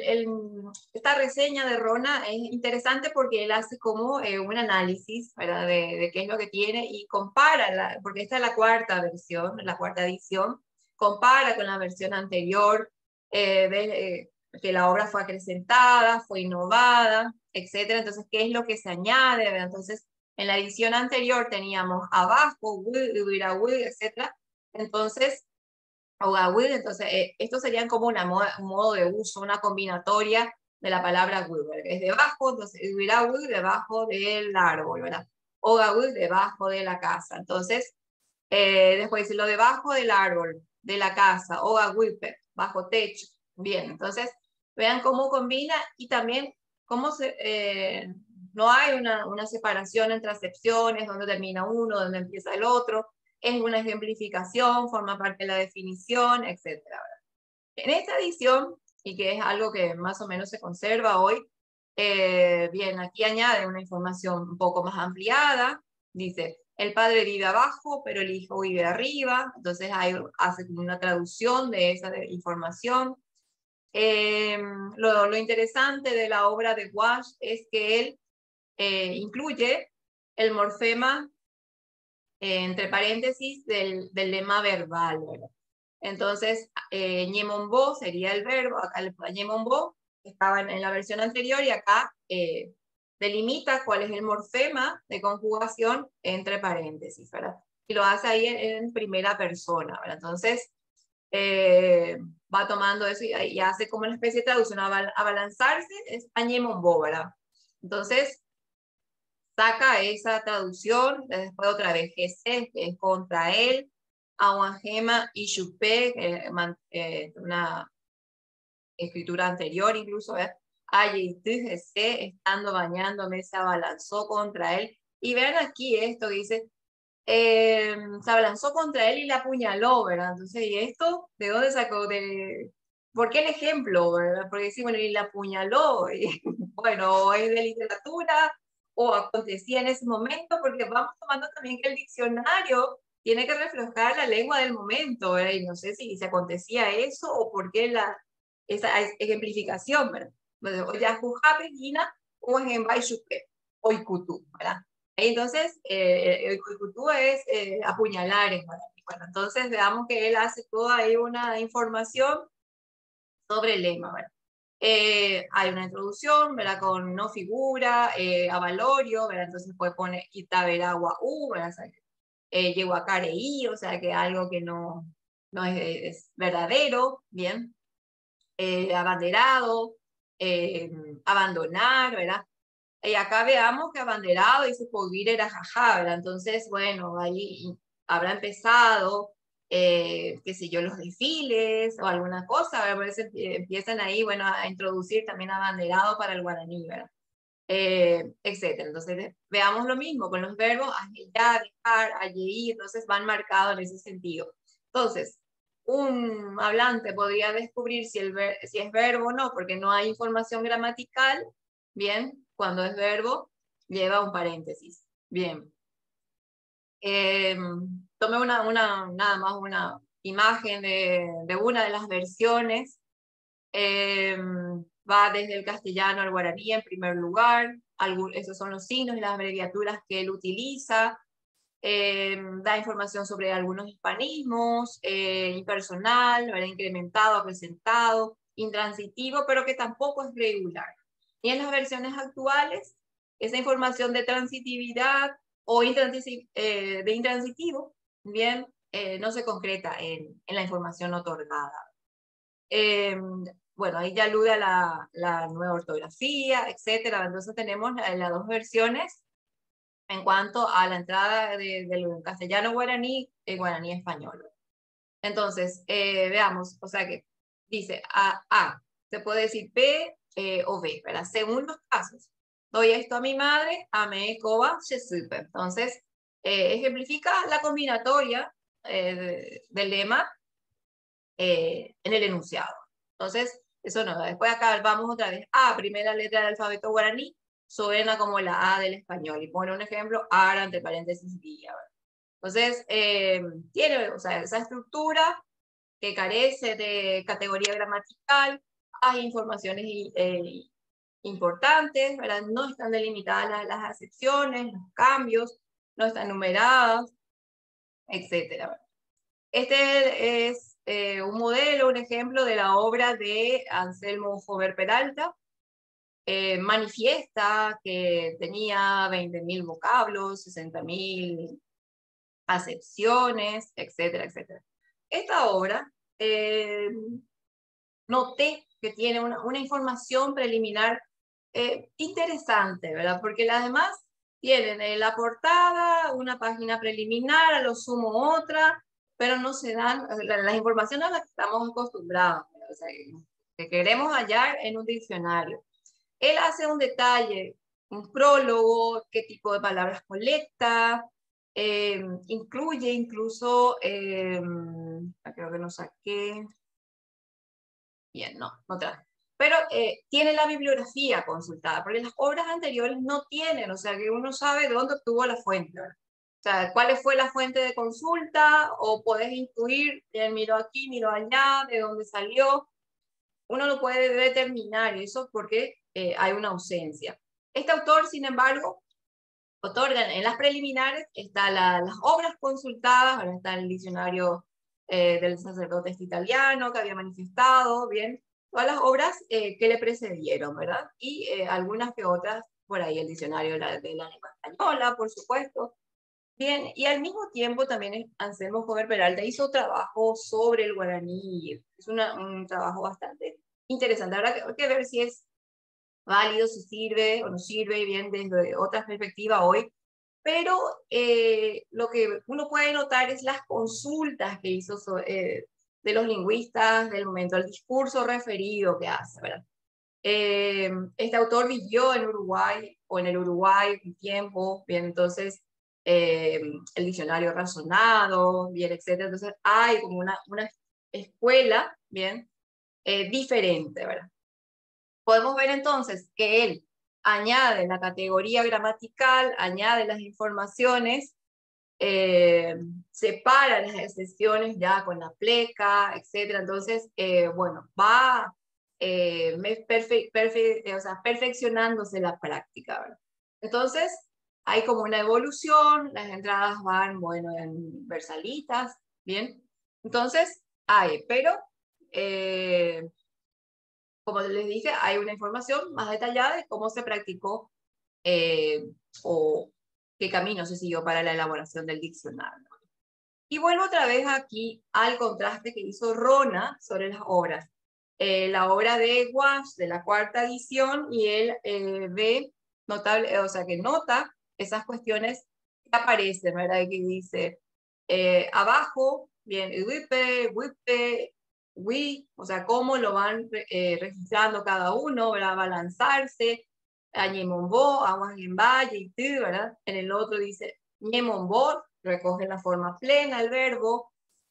Speaker 2: esta reseña de Rona es interesante porque él hace como un análisis, ¿verdad? De qué es lo que tiene y compara, porque esta es la cuarta versión, la cuarta edición, compara con la versión anterior, ve que la obra fue acrecentada, fue innovada, etcétera. Entonces, ¿qué es lo que se añade? ¿Verdad? Entonces, en la edición anterior teníamos abajo, etcétera. Entonces, Will, entonces estos serían como un modo de uso, una combinatoria de la palabra will, es debajo, entonces will debajo del árbol, ¿verdad? Will debajo de la casa. Entonces, después lo debajo del árbol, de la casa, will bajo techo. Bien, entonces vean cómo combina y también cómo no hay una separación entre acepciones, donde termina uno, donde empieza el otro, es una ejemplificación, forma parte de la definición, etc. En esta edición, y que es algo que más o menos se conserva hoy, bien, aquí añade una información un poco más ampliada, dice, el padre vive abajo, pero el hijo vive arriba, entonces hace como una traducción de esa información. Lo interesante de la obra de Wash es que él incluye el morfema entre paréntesis del lema verbal, ¿verdad? Entonces, ñemombo sería el verbo, acá el ñemombo estaba en la versión anterior y acá delimita cuál es el morfema de conjugación entre paréntesis, ¿verdad? Y lo hace ahí en primera persona, ¿verdad? Entonces, va tomando eso y hace como una especie de traducción, abalanzarse es ñemombo, ¿verdad? Entonces, saca esa traducción, después otra vez Jesús, que es contra él, Aguangema y Chupé, una escritura anterior incluso, Jesús, estando bañándome, se abalanzó contra él. Y vean aquí esto que dice, se abalanzó contra él y la apuñaló, ¿verdad? Entonces, ¿y esto de dónde sacó? ¿Por qué el ejemplo, verdad? Porque sí, bueno, y la apuñaló, y, bueno, es de literatura, o acontecía en ese momento, porque vamos tomando también que el diccionario tiene que reflejar la lengua del momento, ¿verdad? Y no sé si se acontecía eso o por qué esa ejemplificación, ¿verdad? O ya jujape, gina, o en baixupe, o ikutu, ¿verdad? Entonces, el ikutu es apuñalar, ¿verdad? Bueno, entonces veamos que él hace toda ahí una información sobre el lema, ¿verdad? Hay una introducción, ¿verdad? Con no figura, avalorio, ¿verdad? Entonces puede poner itaberagua u, ¿verdad? Yehuacareí, o sea que algo que no es verdadero, bien. Abanderado, abandonar, ¿verdad? Y acá veamos que abanderado dice Poguir era jajá, ¿verdad? Entonces, bueno, ahí habrá empezado, qué sé yo, los desfiles o alguna cosa, ¿verdad? Por eso empiezan ahí, bueno, a introducir también abanderado para el guaraní, ¿verdad? Etcétera. Entonces, veamos lo mismo con los verbos, ya, dejar, allí, entonces van marcados en ese sentido. Entonces, un hablante podría descubrir si es verbo o no, porque no hay información gramatical, bien, cuando es verbo, lleva un paréntesis. Bien. Tomé nada más una imagen de una de las versiones. Va desde el castellano al guaraní en primer lugar. Esos son los signos y las abreviaturas que él utiliza. Da información sobre algunos hispanismos, impersonal, ¿verdad? Incrementado, acrecentado, intransitivo, pero que tampoco es regular. Y en las versiones actuales, esa información de transitividad o de intransitivo, bien, no se concreta en la información otorgada. Bueno, ahí ya alude a la nueva ortografía, etcétera. Entonces tenemos las dos versiones en cuanto a la entrada del castellano guaraní y guaraní español. Entonces, veamos, o sea que dice A, se puede decir P o B, ¿verdad? Según los casos. Doy esto a mi madre, ame coba, se supe. Entonces, ejemplifica la combinatoria del lema en el enunciado. Entonces, eso no. Después acá vamos otra vez. A, primera letra del alfabeto guaraní, suena como la A del español. Y pone un ejemplo, ARA, entre paréntesis, vía. Entonces, tiene, o sea, esa estructura que carece de categoría gramatical, hay informaciones importantes, ¿verdad? No están delimitadas las acepciones, los cambios, no están numeradas, etc. Este es un modelo, un ejemplo de la obra de Anselmo Jover Peralta. Manifiesta que tenía 20.000 vocablos, 60.000 acepciones, etcétera, etcétera. Esta obra noté que tiene una información preliminar interesante, ¿verdad? Porque las demás tienen la portada, una página preliminar, a lo sumo otra, pero no se dan las informaciones a las que estamos acostumbrados, ¿verdad? O sea, que queremos hallar en un diccionario. Él hace un detalle, un prólogo, qué tipo de palabras colecta, incluye incluso, creo que no saqué, bien, no traje. Pero tiene la bibliografía consultada, porque las obras anteriores no tienen, o sea que uno sabe de dónde obtuvo la fuente, ¿verdad? O sea, cuál fue la fuente de consulta, o podés intuir, miro aquí, miro allá, de dónde salió. Uno lo puede determinar eso porque hay una ausencia. Este autor, sin embargo, otorga en las preliminares, están las obras consultadas, ahora está el diccionario del sacerdote italiano que había manifestado, bien, todas las obras que le precedieron, ¿verdad? Y algunas que otras, por ahí el diccionario de la lengua española, por supuesto. Bien, y al mismo tiempo también Anselmo Jover Peralta hizo trabajo sobre el guaraní, es un trabajo bastante interesante. Habrá que ver si es válido, si sirve o no sirve, bien desde otra perspectiva hoy, pero lo que uno puede notar es las consultas que hizo de los lingüistas del momento, el discurso referido que hace, ¿verdad? Este autor vivió en Uruguay o en el Uruguay un tiempo, bien, entonces el diccionario razonado, bien, etcétera. Entonces hay como una escuela, bien, diferente, ¿verdad? Podemos ver entonces que él añade la categoría gramatical, añade las informaciones separa las excepciones ya con la pleca, etc. Entonces, bueno, va o sea, perfeccionándose la práctica, ¿verdad? Entonces, hay como una evolución, las entradas van, bueno, en versalitas, ¿bien? Entonces, pero como les dije, hay una información más detallada de cómo se practicó o qué camino se siguió para la elaboración del diccionario. Y vuelvo otra vez aquí al contraste que hizo Rona sobre las obras. La obra de Wash, de la cuarta edición, y él ve notable, o sea, que nota esas cuestiones que aparecen, ¿verdad? Que dice, abajo, bien, wipe, wipe, wi, o sea, cómo lo van registrando cada uno, ¿verdad? Va a lanzarse, a Ñemombo, Aguas en Valle, y tú, ¿verdad? En el otro dice, Ñemombo, recoge la forma plena, el verbo,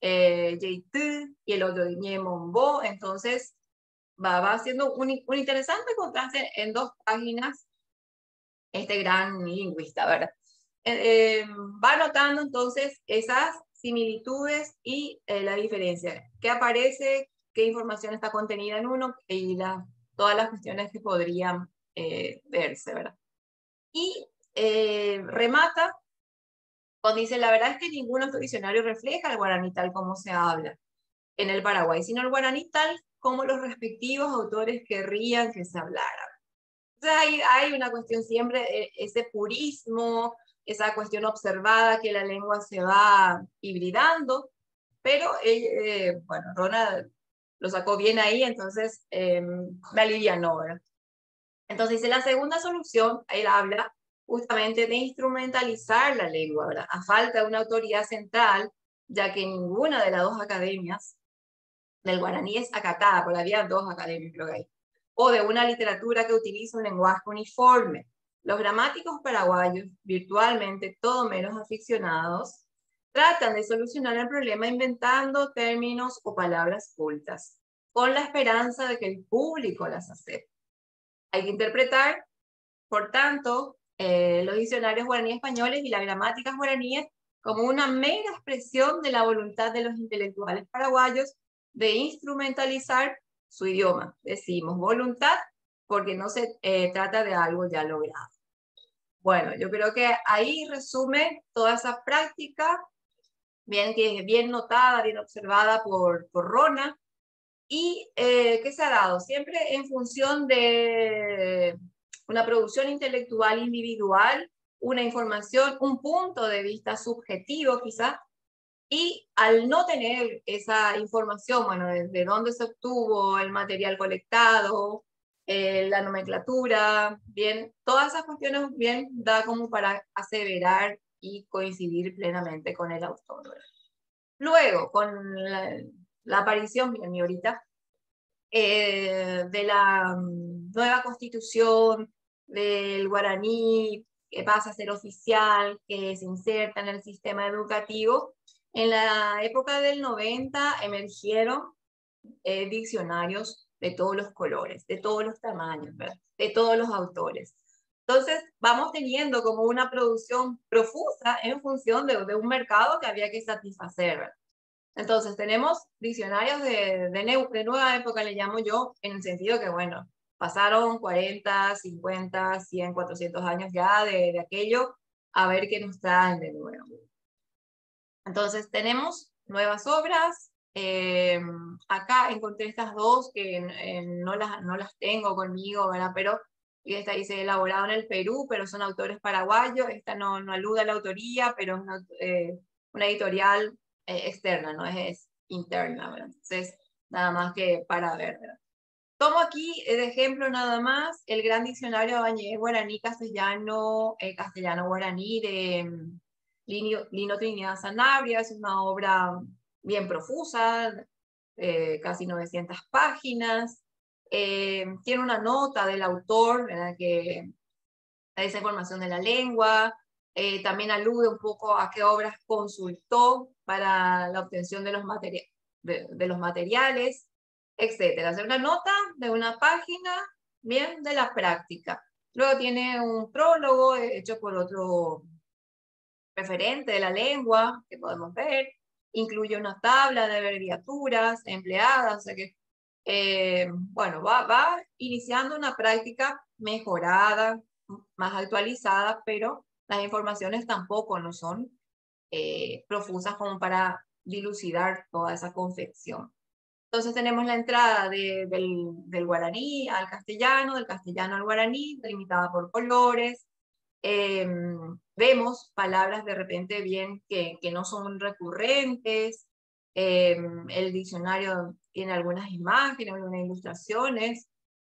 Speaker 2: y el otro Ñemombo, entonces va haciendo un interesante contraste en dos páginas este gran lingüista, ¿verdad? Va notando entonces esas similitudes y la diferencia. ¿Qué aparece? ¿Qué información está contenida en uno? Y todas las cuestiones que podrían verse, ¿verdad? Y remata cuando dice, la verdad es que ninguno de estos diccionarios refleja el guaraní tal como se habla en el Paraguay, sino el guaraní tal como los respectivos autores querrían que se hablara. Entonces hay una cuestión siempre, ese purismo, esa cuestión observada que la lengua se va hibridando, pero bueno, Ronald lo sacó bien ahí, entonces me alivianó, ¿verdad? Entonces dice, la segunda solución, él habla justamente de instrumentalizar la lengua, ¿verdad? A falta de una autoridad central, ya que ninguna de las dos academias del guaraní es acatada, porque había dos academias, creo que hay, o de una literatura que utiliza un lenguaje uniforme. Los gramáticos paraguayos, virtualmente todo menos aficionados, tratan de solucionar el problema inventando términos o palabras cultas, con la esperanza de que el público las acepte. Hay que interpretar, por tanto, los diccionarios guaraní españoles y las gramáticas guaraníes como una mera expresión de la voluntad de los intelectuales paraguayos de instrumentalizar su idioma. Decimos voluntad porque no se trata de algo ya logrado. Bueno, yo creo que ahí resume toda esa práctica, bien notada, bien observada por Rona, y que se ha dado siempre en función de una producción intelectual individual, una información, un punto de vista subjetivo quizá, y al no tener esa información, bueno, de dónde se obtuvo el material colectado, la nomenclatura, bien, todas esas cuestiones bien da como para aseverar y coincidir plenamente con el autor, ¿verdad? Luego, con la aparición, bien, y ahorita, de la nueva constitución, del guaraní, que pasa a ser oficial, que se inserta en el sistema educativo. En la época del 90 emergieron diccionarios de todos los colores, de todos los tamaños, ¿verdad? De todos los autores. Entonces, vamos teniendo como una producción profusa en función de un mercado que había que satisfacer, ¿verdad? Entonces, tenemos diccionarios de nueva época, le llamo yo, en el sentido que, bueno, pasaron 40, 50, 100, 400 años ya de aquello, a ver qué nos traen de nuevo. Entonces, tenemos nuevas obras. Acá encontré estas dos que no las tengo conmigo, ¿verdad? Pero esta dice elaborado en el Perú, pero son autores paraguayos. Esta no alude a la autoría, pero es una editorial externa, no es interna, ¿verdad? Entonces, nada más que para ver, ¿verdad? Tomo aquí de ejemplo nada más el gran diccionario Bañez Guaraní Castellano, Castellano Guaraní de Lino Trinidad Sanabria. Es una obra bien profusa, casi 900 páginas. Tiene una nota del autor, ¿verdad? Que da esa información de la lengua. También alude un poco a qué obras consultó para la obtención de los materiales, etcétera. Hacer una nota de una página, bien, de la práctica. Luego tiene un prólogo hecho por otro referente de la lengua que podemos ver, incluye una tabla de abreviaturas empleadas, o sea que, bueno, va iniciando una práctica mejorada, más actualizada, pero las informaciones tampoco no son profusas como para dilucidar toda esa confección. Entonces tenemos la entrada del guaraní al castellano, del castellano al guaraní, delimitada por colores. Vemos palabras de repente bien que no son recurrentes. El diccionario tiene algunas imágenes, algunas ilustraciones.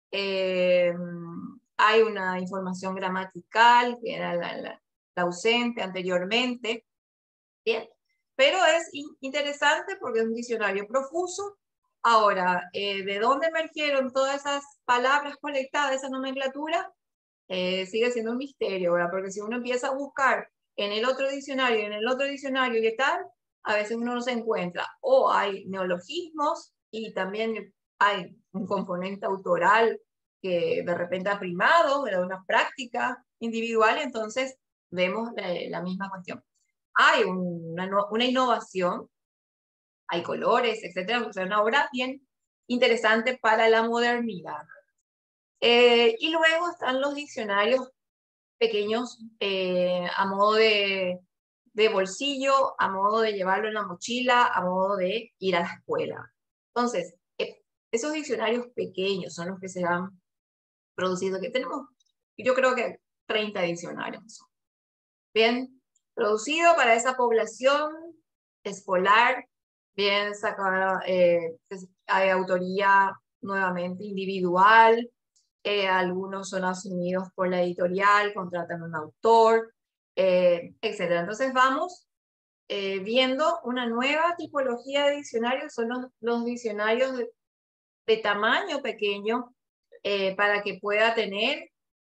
Speaker 2: Hay una información gramatical que era la ausente anteriormente. Bien, pero es interesante porque es un diccionario profuso. Ahora, ¿de dónde emergieron todas esas palabras conectadas, esa nomenclatura? Sigue siendo un misterio, ¿verdad? Porque si uno empieza a buscar en el otro diccionario, en el otro diccionario y tal, a veces uno no se encuentra. O hay neologismos y también hay un componente autoral que de repente ha primado, ¿verdad? Una práctica individual, entonces vemos la misma cuestión. Hay una innovación, hay colores, etcétera, o sea, una obra bien interesante para la modernidad. Y luego están los diccionarios pequeños a modo de bolsillo, a modo de llevarlo en la mochila, a modo de ir a la escuela. Entonces, esos diccionarios pequeños son los que se han producido, que tenemos, yo creo que 30 diccionarios. Bien, producido para esa población escolar, bien sacada, hay autoría nuevamente individual, algunos son asumidos por la editorial, contratan un autor, etc. Entonces vamos viendo una nueva tipología de diccionarios, son los diccionarios de tamaño pequeño, para que pueda tener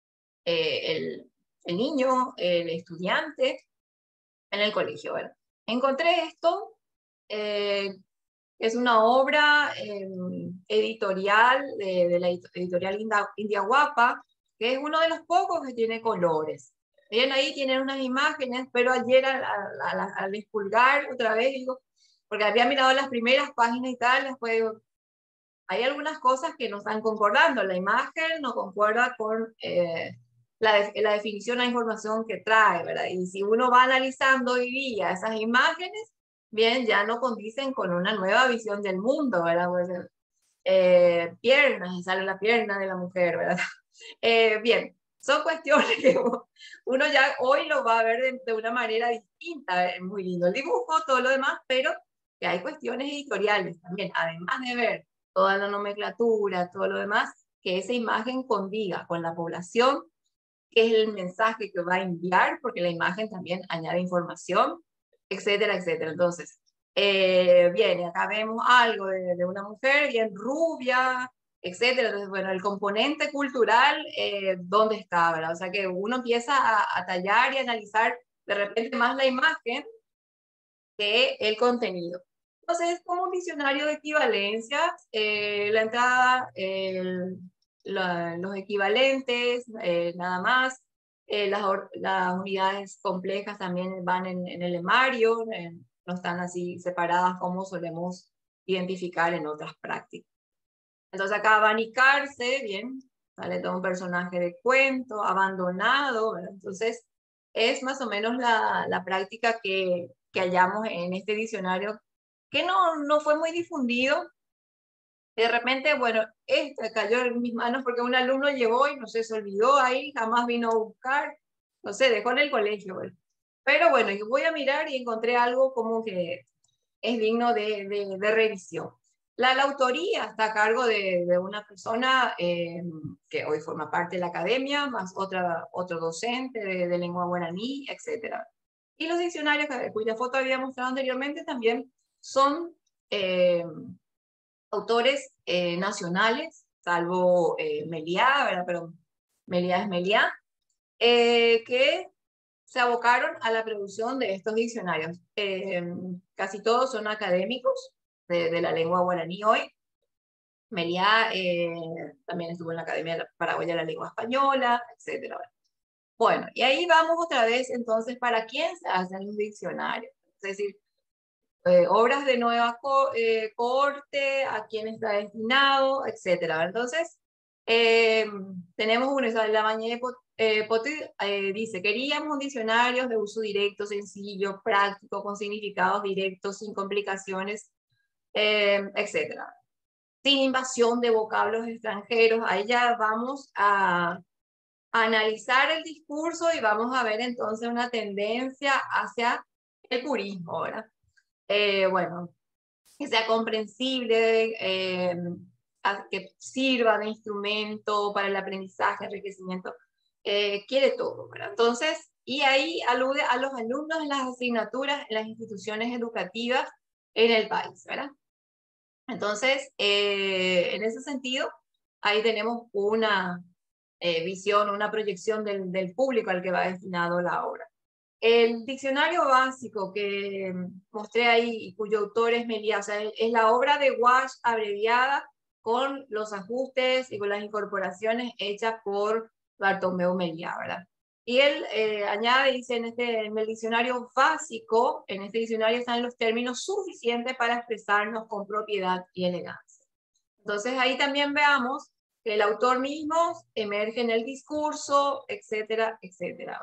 Speaker 2: el niño, el estudiante en el colegio. ¿Verdad? Encontré esto, es una obra editorial de la editorial Indiaguapa, que es uno de los pocos que tiene colores. Bien, ahí tienen unas imágenes, pero ayer al expulgar otra vez, digo, porque había mirado las primeras páginas y tal, después digo, hay algunas cosas que no están concordando. La imagen no concuerda con la definición de la información que trae, ¿verdad? Y si uno va analizando hoy día esas imágenes, bien, ya no condicen con una nueva visión del mundo, ¿verdad? Pues, piernas, y sale la pierna de la mujer, ¿verdad? Bien, son cuestiones que uno ya hoy lo va a ver de una manera distinta. Es muy lindo el dibujo, todo lo demás, pero que hay cuestiones editoriales también, además de ver toda la nomenclatura, todo lo demás, que esa imagen condiga con la población, que es el mensaje que va a enviar, porque la imagen también añade información, etcétera, etcétera. Entonces, bien, acá vemos algo de una mujer bien rubia, etcétera. Entonces, bueno, el componente cultural, ¿dónde está? ¿Verdad? O sea, que uno empieza a tallar y analizar de repente más la imagen que el contenido. Entonces, es como un diccionario de equivalencias, la entrada, los equivalentes, nada más. Las unidades complejas también van en el emario, no están así separadas como solemos identificar en otras prácticas. Entonces acá abanicarse, bien, sale todo un personaje de cuento, abandonado, ¿verdad? Entonces es más o menos la práctica que hallamos en este diccionario, que no fue muy difundido. De repente, bueno, este cayó en mis manos porque un alumno llegó y no sé, se olvidó ahí, jamás vino a buscar, no sé, dejó en el colegio. ¿Verdad? Pero bueno, yo voy a mirar y encontré algo como que es digno de revisión. La autoría está a cargo de una persona que hoy forma parte de la academia, más otro docente de lengua guaraní, etc. Y los diccionarios, cuya foto había mostrado anteriormente, también son autores nacionales, salvo Meliá, ¿verdad? Pero Meliá es Meliá, que se abocaron a la producción de estos diccionarios. Casi todos son académicos de la lengua guaraní hoy. Meliá también estuvo en la Academia Paraguaya de la Lengua Española, etc. Bueno, y ahí vamos otra vez, entonces, ¿para quién se hacen los diccionarios? Es decir, obras de nueva corte, a quién está destinado, etcétera. Entonces, tenemos uno, la Bañé Potit dice, queríamos un diccionario de uso directo, sencillo, práctico, con significados directos, sin complicaciones, etcétera. Sin invasión de vocablos extranjeros. Ahí ya vamos a analizar el discurso y vamos a ver entonces una tendencia hacia el purismo, ¿verdad? Bueno, que sea comprensible, que sirva de instrumento para el aprendizaje, enriquecimiento, quiere todo, ¿verdad? Entonces, y ahí alude a los alumnos en las asignaturas en las instituciones educativas en el país, ¿verdad? Entonces, en ese sentido, ahí tenemos una visión, una proyección del público al que va destinado la obra. El diccionario básico que mostré ahí, y cuyo autor es Meliá, o sea, es la obra de Walsh abreviada con los ajustes y con las incorporaciones hechas por Bartomeu Meliá, ¿verdad? Y él añade, dice, en el diccionario básico, en este diccionario están los términos suficientes para expresarnos con propiedad y elegancia. Entonces ahí también veamos que el autor mismo emerge en el discurso, etcétera, etcétera.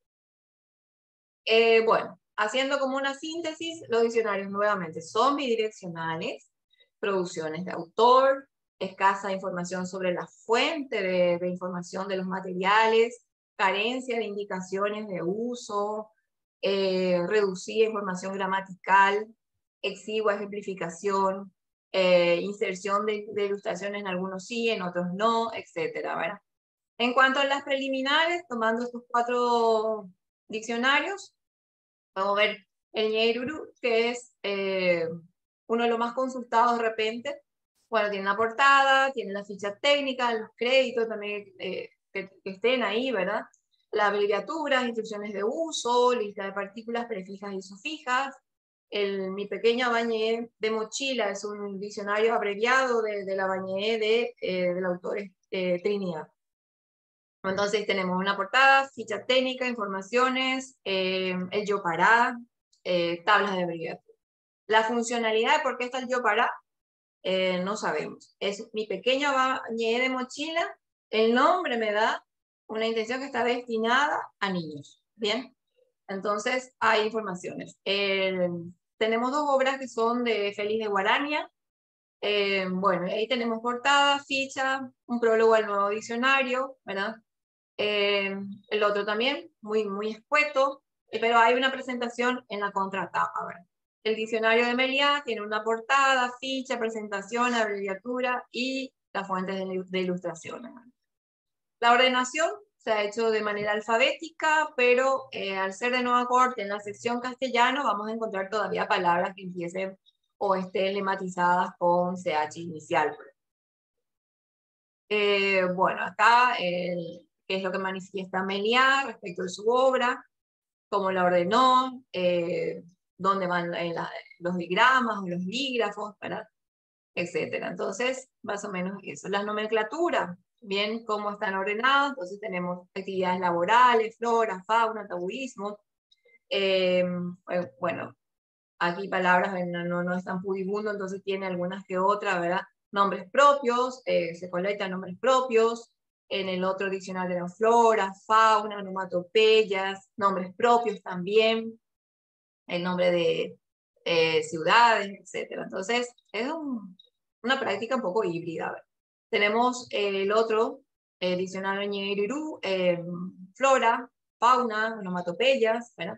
Speaker 2: Bueno, haciendo como una síntesis, los diccionarios nuevamente son bidireccionales, producciones de autor, escasa información sobre la fuente de información de los materiales, carencia de indicaciones de uso, reducida información gramatical, exigua ejemplificación, inserción de ilustraciones en algunos sí, en otros no, etcétera, ¿verdad? En cuanto a las preliminares, tomando estos 4 diccionarios, vamos a ver el Ñeiruru, que es uno de los más consultados de repente. Bueno, tiene la portada, tiene la ficha técnica, los créditos también que estén ahí, ¿verdad? La abreviatura, instrucciones de uso, lista de partículas prefijas y sufijas. Mi pequeña Bañé de mochila es un diccionario abreviado de la Bañé del autor Trinidad. Entonces tenemos una portada, ficha técnica, informaciones, el yo para, tablas de abreviatura. La funcionalidad de por qué está el yo para, no sabemos. Es mi pequeño bañé de mochila, el nombre me da una intención que está destinada a niños. Bien, entonces hay informaciones. Tenemos 2 obras que son de Félix de Guarania. Bueno, ahí tenemos portada, ficha, un prólogo al nuevo diccionario, ¿verdad? El otro también, muy, muy escueto, pero hay una presentación en la contratapa. ¿Verdad? El diccionario de Meliá tiene una portada, ficha, presentación, abreviatura y las fuentes de ilustración. ¿Verdad? La ordenación se ha hecho de manera alfabética, pero al ser de nueva corte en la sección castellano vamos a encontrar todavía palabras que empiecen o estén lematizadas con CH inicial. Bueno, acá qué es lo que manifiesta Meliá respecto de su obra, cómo la ordenó, dónde van los digramas o los lígrafos, ¿verdad? Etcétera. Entonces, más o menos eso. Las nomenclaturas, bien, cómo están ordenadas. Entonces tenemos actividades laborales, flora, fauna, tabuismo. Bueno, aquí palabras no es tan pudibundo, entonces tiene algunas que otras, ¿verdad? Nombres propios, se colectan nombres propios. En el otro diccionario de flora, fauna, onomatopeyas, nombres propios también, el nombre de ciudades, etcétera. Entonces, es una práctica un poco híbrida. ¿Verdad? Tenemos el otro diccionario Ñeirurú, flora, fauna, onomatopeyas, ¿verdad?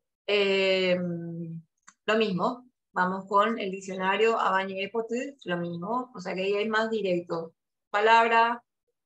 Speaker 2: Lo mismo, vamos con el diccionario Abañé Potit, lo mismo, o sea que ahí hay más directo. Palabra,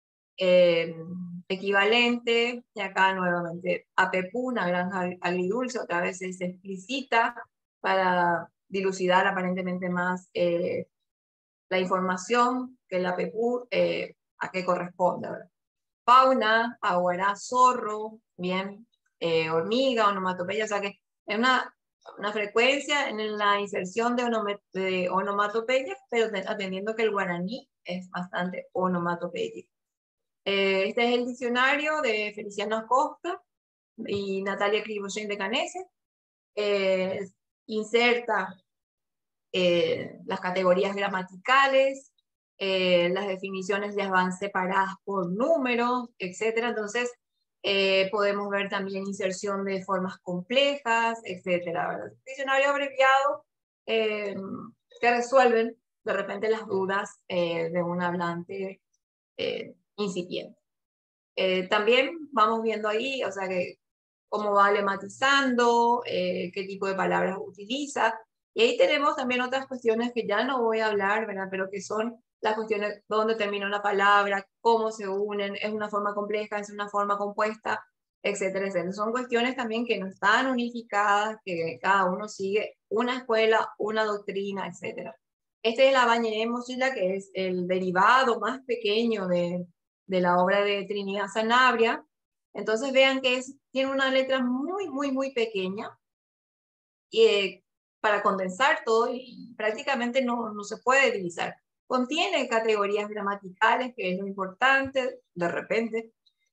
Speaker 2: equivalente, y acá nuevamente APPU, una granja agridulce, otra vez se explicita para dilucidar aparentemente más la información que el APPU a qué corresponde. ¿Verdad? Fauna, aguará, zorro, bien, hormiga, onomatopeya, o sea que es una frecuencia en la inserción de onomatopeyas, pero atendiendo que el guaraní es bastante onomatopéyico. Este es el diccionario de Feliciano Acosta, y Natalia Criboyen de Canese. Inserta las categorías gramaticales, las definiciones ya van separadas por números, etc. Entonces, podemos ver también inserción de formas complejas, etc. Diccionario abreviado que resuelven de repente las dudas de un hablante incipiente. También vamos viendo ahí, o sea, cómo va lematizando, qué tipo de palabras utiliza. Y ahí tenemos también otras cuestiones que ya no voy a hablar, ¿verdad? Pero que son las cuestiones dónde termina una palabra, cómo se unen, es una forma compleja, es una forma compuesta, etcétera, etcétera. Son cuestiones también que no están unificadas, que cada uno sigue una escuela, una doctrina, etcétera. Este es la Bañeré Mochila, que es el derivado más pequeño de la obra de Trinidad Sanabria. Entonces vean que tiene una letra muy, muy, muy pequeña para condensar todo y prácticamente no se puede divisar. Contiene categorías gramaticales, que es lo importante, de repente.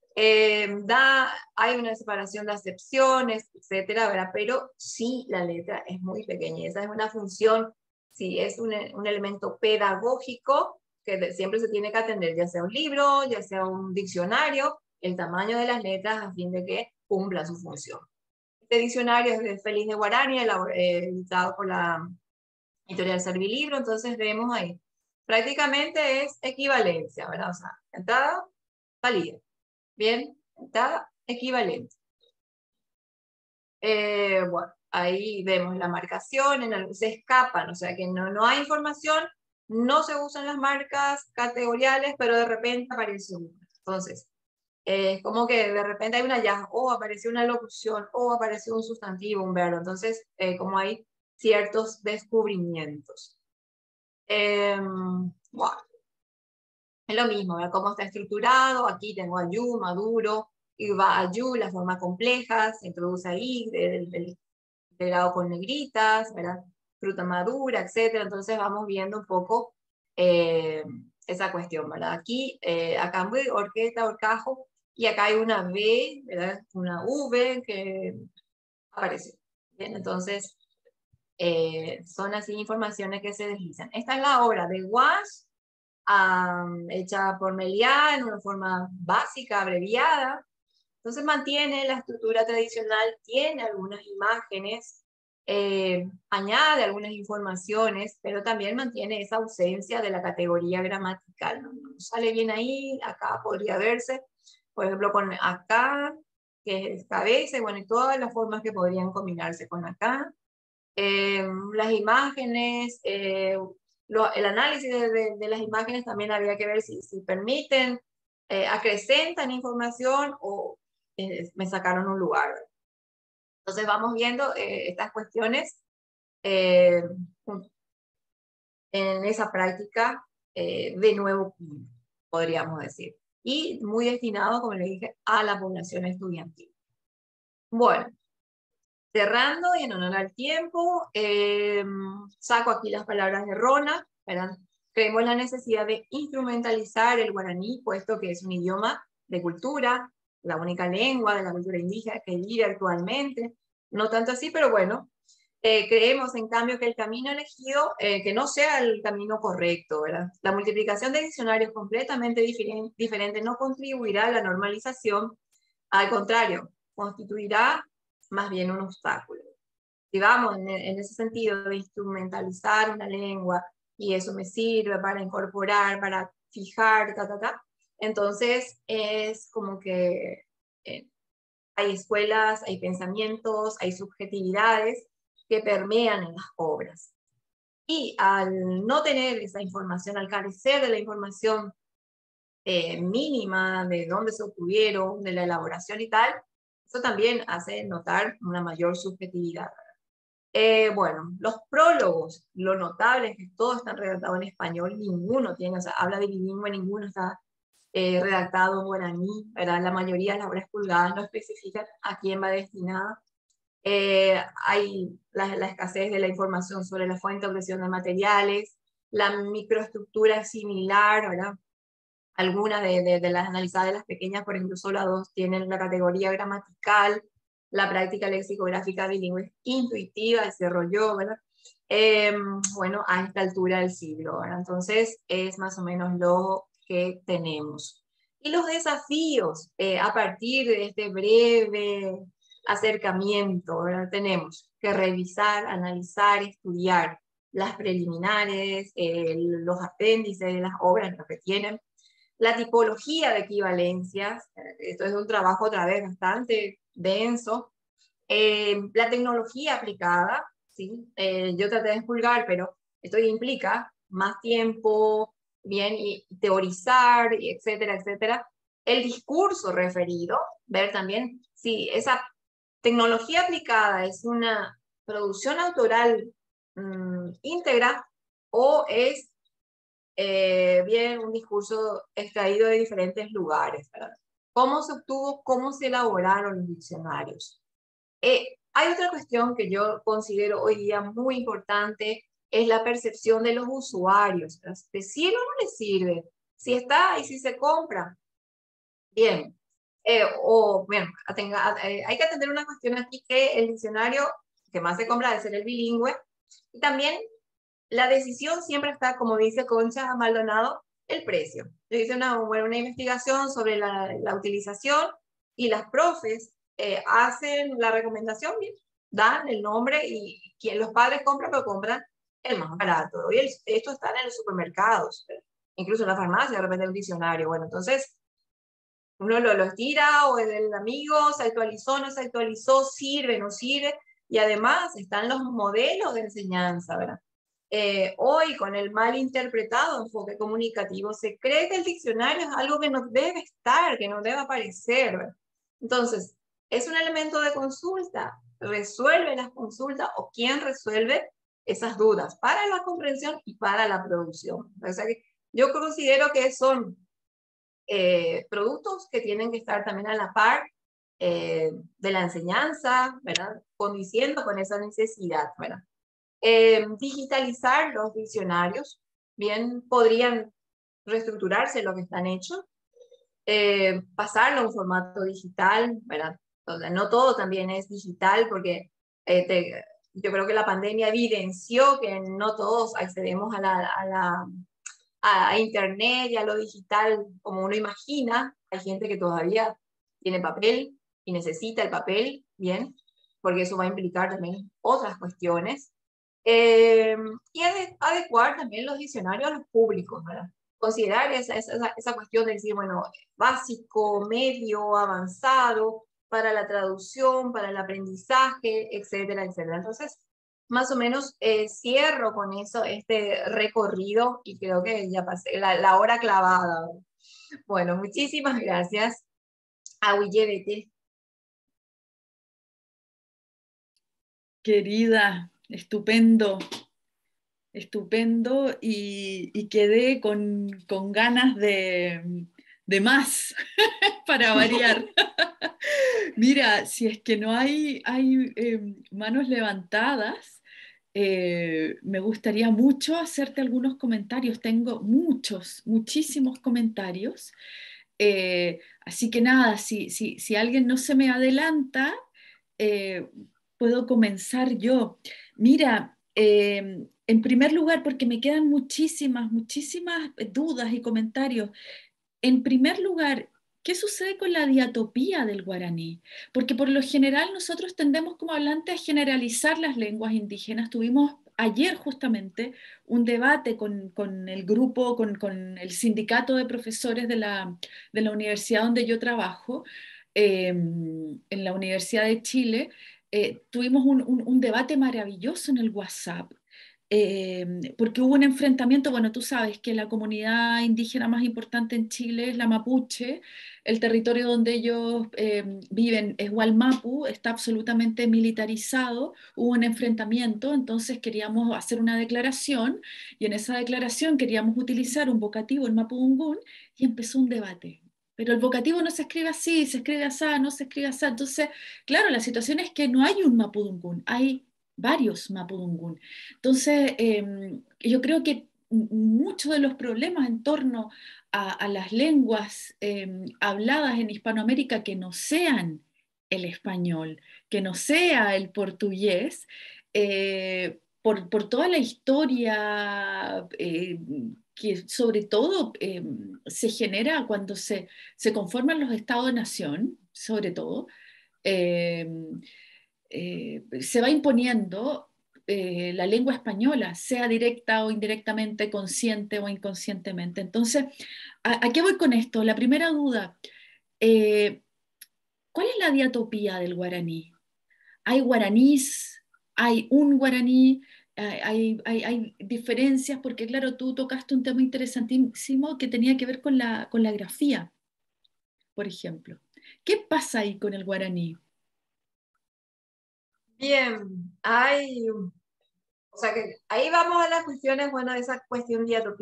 Speaker 2: Hay una separación de acepciones, etcétera, ¿verdad? Pero sí la letra es muy pequeña. Esa es una función, sí, es un elemento pedagógico que siempre se tiene que atender, ya sea un libro, ya sea un diccionario, el tamaño de las letras a fin de que cumpla su función. Este diccionario es de Félix de Guarani, editado por la editorial Servilibro, entonces vemos ahí. Prácticamente es equivalencia, ¿verdad? O sea, entrada, salida. Bien, entrada, equivalente. Bueno, ahí vemos la marcación, se escapan, o sea que no hay información, no se usan las marcas categoriales, pero de repente aparece una. Entonces, como que de repente hay una ya, o apareció una locución, o apareció un sustantivo, un verbo. Entonces, como hay ciertos descubrimientos. Bueno, es lo mismo, ¿verdad? Cómo está estructurado. Aquí tengo ayú, maduro, y va ayú, la forma compleja, se introduce ahí, el grado con negritas, ¿verdad? Fruta madura, etc. Entonces vamos viendo un poco esa cuestión, ¿verdad? Aquí, acá en orquesta, orcajo, y acá hay una V, ¿verdad? Una V que aparece. Bien, entonces, son así informaciones que se deslizan. Esta es la obra de Wash, hecha por Meliá en una forma básica, abreviada. Entonces mantiene la estructura tradicional, tiene algunas imágenes, añade algunas informaciones, pero también mantiene esa ausencia de la categoría gramatical. No sale bien ahí, acá podría verse, por ejemplo, con acá, que es cabeza, y bueno, y todas las formas que podrían combinarse con acá. Las imágenes, el análisis de las imágenes también habría que ver si permiten, acrecentan información o me sacaron un lugar. Entonces vamos viendo estas cuestiones en esa práctica de nuevo, podríamos decir. Y muy destinado, como les dije, a la población estudiantil. Bueno, cerrando y en honor al tiempo, saco aquí las palabras de Rona, ¿verdad? Creemos la necesidad de instrumentalizar el guaraní, puesto que es un idioma de cultura, la única lengua de la cultura indígena que vive actualmente. No tanto así, pero bueno, creemos en cambio que el camino elegido, que no sea el camino correcto, ¿verdad? La multiplicación de diccionarios completamente diferentes no contribuirá a la normalización, al contrario, constituirá más bien un obstáculo. Si vamos en ese sentido de instrumentalizar una lengua y eso me sirve para incorporar, para fijar, entonces es como que hay escuelas, hay pensamientos, hay subjetividades que permean en las obras. Y al no tener esa información, al carecer de la información mínima de dónde se obtuvieron, de la elaboración y tal, eso también hace notar una mayor subjetividad. Bueno, los prólogos, lo notable es que todos están redactados en español, ninguno tiene, o sea, habla de bilingüe, ninguno está redactado en guaraní, ¿verdad? La mayoría de las obras pulgadas no especifican a quién va destinada. Hay la escasez de la información sobre la fuente de obtención de materiales, la microestructura es similar, ¿verdad? Algunas de las analizadas de las pequeñas, por ejemplo, solo dos tienen la categoría gramatical, la práctica lexicográfica bilingüe intuitiva, desarrolló, ¿verdad? Bueno, a esta altura del siglo, ¿verdad? Entonces, es más o menos lo que tenemos. Y los desafíos a partir de este breve acercamiento, ¿verdad? Tenemos que revisar, analizar, estudiar las preliminares, los apéndices de las obras, lo que tienen, la tipología de equivalencias, esto es un trabajo otra vez bastante denso, la tecnología aplicada, ¿sí? Yo traté de expulgar, pero esto implica más tiempo, bien, y teorizar, y etcétera, etcétera. El discurso referido, ver también si esa tecnología aplicada es una producción autoral íntegra o es bien un discurso extraído de diferentes lugares, ¿verdad? ¿Cómo se obtuvo, cómo se elaboraron los diccionarios? Hay otra cuestión que yo considero hoy día muy importante, es la percepción de los usuarios. ¿De sirve o no les sirve? Si está y si se compra. Bien. Bueno, hay que atender una cuestión aquí que el diccionario que más se compra debe ser el bilingüe. Y también la decisión siempre está, como dice Concha Maldonado, el precio. Yo hice una investigación sobre la utilización y las profes hacen la recomendación, bien, dan el nombre y quien los padres compran, pero compran el más barato. Hoy esto está en los supermercados, incluso en la farmacia, de repente un diccionario. Bueno, entonces uno lo estira o el amigo se actualizó, no se actualizó, sirve, no sirve. Y además están los modelos de enseñanza, ¿verdad? Hoy, con el mal interpretado enfoque comunicativo, se cree que el diccionario es algo que no debe estar, que no debe aparecer, ¿verdad? Entonces, es un elemento de consulta, resuelve las consultas o quién resuelve esas dudas para la comprensión y para la producción. O sea que yo considero que son productos que tienen que estar también a la par de la enseñanza, ¿verdad? Condiciendo con esa necesidad, ¿verdad? Digitalizar los diccionarios, bien podrían reestructurarse lo que están hechos, pasarlo a un formato digital, ¿verdad? O sea, no todo también es digital porque yo creo que la pandemia evidenció que no todos accedemos a internet y a lo digital como uno imagina. Hay gente que todavía tiene papel y necesita el papel, bien, porque eso va a implicar también otras cuestiones. Y adecuar también los diccionarios a los públicos, ¿verdad? Considerar esa cuestión de decir, bueno, básico, medio, avanzado, para la traducción, para el aprendizaje, etcétera, etcétera. Entonces, más o menos cierro con eso este recorrido y creo que ya pasé la hora clavada. Bueno, muchísimas gracias. Ahuillevete.
Speaker 1: Querida, estupendo, estupendo y quedé con ganas de más para variar. Mira, si es que no hay manos levantadas, me gustaría mucho hacerte algunos comentarios. Tengo muchísimos comentarios. Así que nada, si alguien no se me adelanta, eh, puedo comenzar yo. Mira, en primer lugar, porque me quedan muchísimas dudas y comentarios. En primer lugar, ¿qué sucede con la diatopía del guaraní? Porque por lo general nosotros tendemos como hablantes a generalizar las lenguas indígenas. Tuvimos ayer justamente un debate con el grupo, con el sindicato de profesores de la universidad donde yo trabajo, en la Universidad de Chile. Tuvimos un debate maravilloso en el WhatsApp, porque hubo un enfrentamiento. Bueno, tú sabes que la comunidad indígena más importante en Chile es la mapuche. El territorio donde ellos viven es Gualmapu, está absolutamente militarizado. Hubo un enfrentamiento, entonces queríamos hacer una declaración y en esa declaración queríamos utilizar un vocativo en mapudungún y empezó un debate. Pero el vocativo no se escribe así, se escribe así, no se escribe así. Entonces, claro, la situación es que no hay un mapudungún, hay varios mapudungún. Entonces, yo creo que muchos de los problemas en torno a las lenguas habladas en Hispanoamérica que no sean el español, que no sea el portugués, por toda la historia que sobre todo se genera cuando se conforman los estados-nación, sobre todo, eh, se va imponiendo la lengua española, sea directa o indirectamente, consciente o inconscientemente. Entonces, ¿a qué voy con esto? La primera duda, eh, ¿cuál es la diatopía del guaraní? ¿Hay guaranís? ¿Hay un guaraní? Hay diferencias? Porque claro, tú tocaste un tema interesantísimo que tenía que ver con la grafía, por ejemplo. ¿Qué pasa ahí con el guaraní?
Speaker 2: Bien, o sea que ahí vamos a las cuestiones, bueno, esa cuestión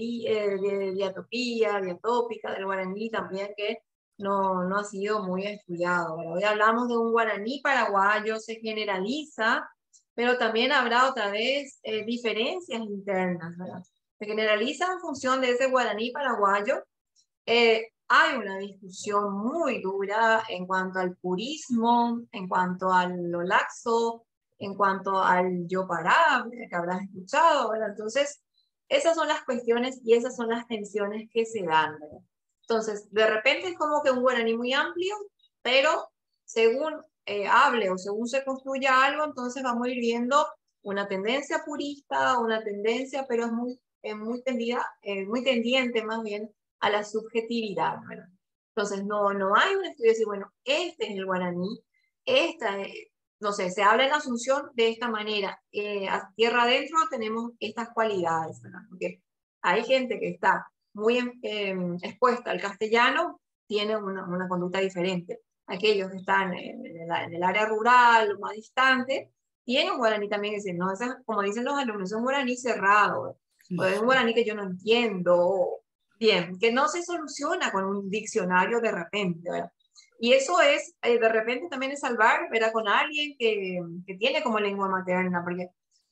Speaker 2: diatopía, diatópica del guaraní también, que no ha sido muy estudiado. ¿Verdad? Hoy hablamos de un guaraní paraguayo, se generaliza, pero también habrá otra vez diferencias internas, ¿verdad? Se generaliza en función de ese guaraní paraguayo. Hay una discusión muy dura en cuanto al purismo, en cuanto a lo laxo, en cuanto al yo pará, que habrás escuchado, ¿verdad? Entonces, esas son las cuestiones y esas son las tensiones que se dan, ¿verdad? Entonces, de repente es como que un guaraní muy amplio, pero según hable o según se construya algo, entonces vamos a ir viendo una tendencia purista, una tendencia, pero es muy tendida, muy tendiente más bien a la subjetividad, ¿verdad? Entonces, no hay un estudio de decir, bueno, este es el guaraní, esta es, no sé, se habla en Asunción de esta manera, a tierra adentro tenemos estas cualidades, ¿verdad? Porque hay gente que está muy expuesta al castellano, tiene una conducta diferente. Aquellos que están en el área rural, más distante, tienen un guaraní también que dicen, no, ese, como dicen los alumnos, es un guaraní cerrado, o es un guaraní que yo no entiendo, bien, que no se soluciona con un diccionario de repente, ¿verdad? Y eso es, de repente también es salvar, ¿verdad? Con alguien que tiene como lengua materna, porque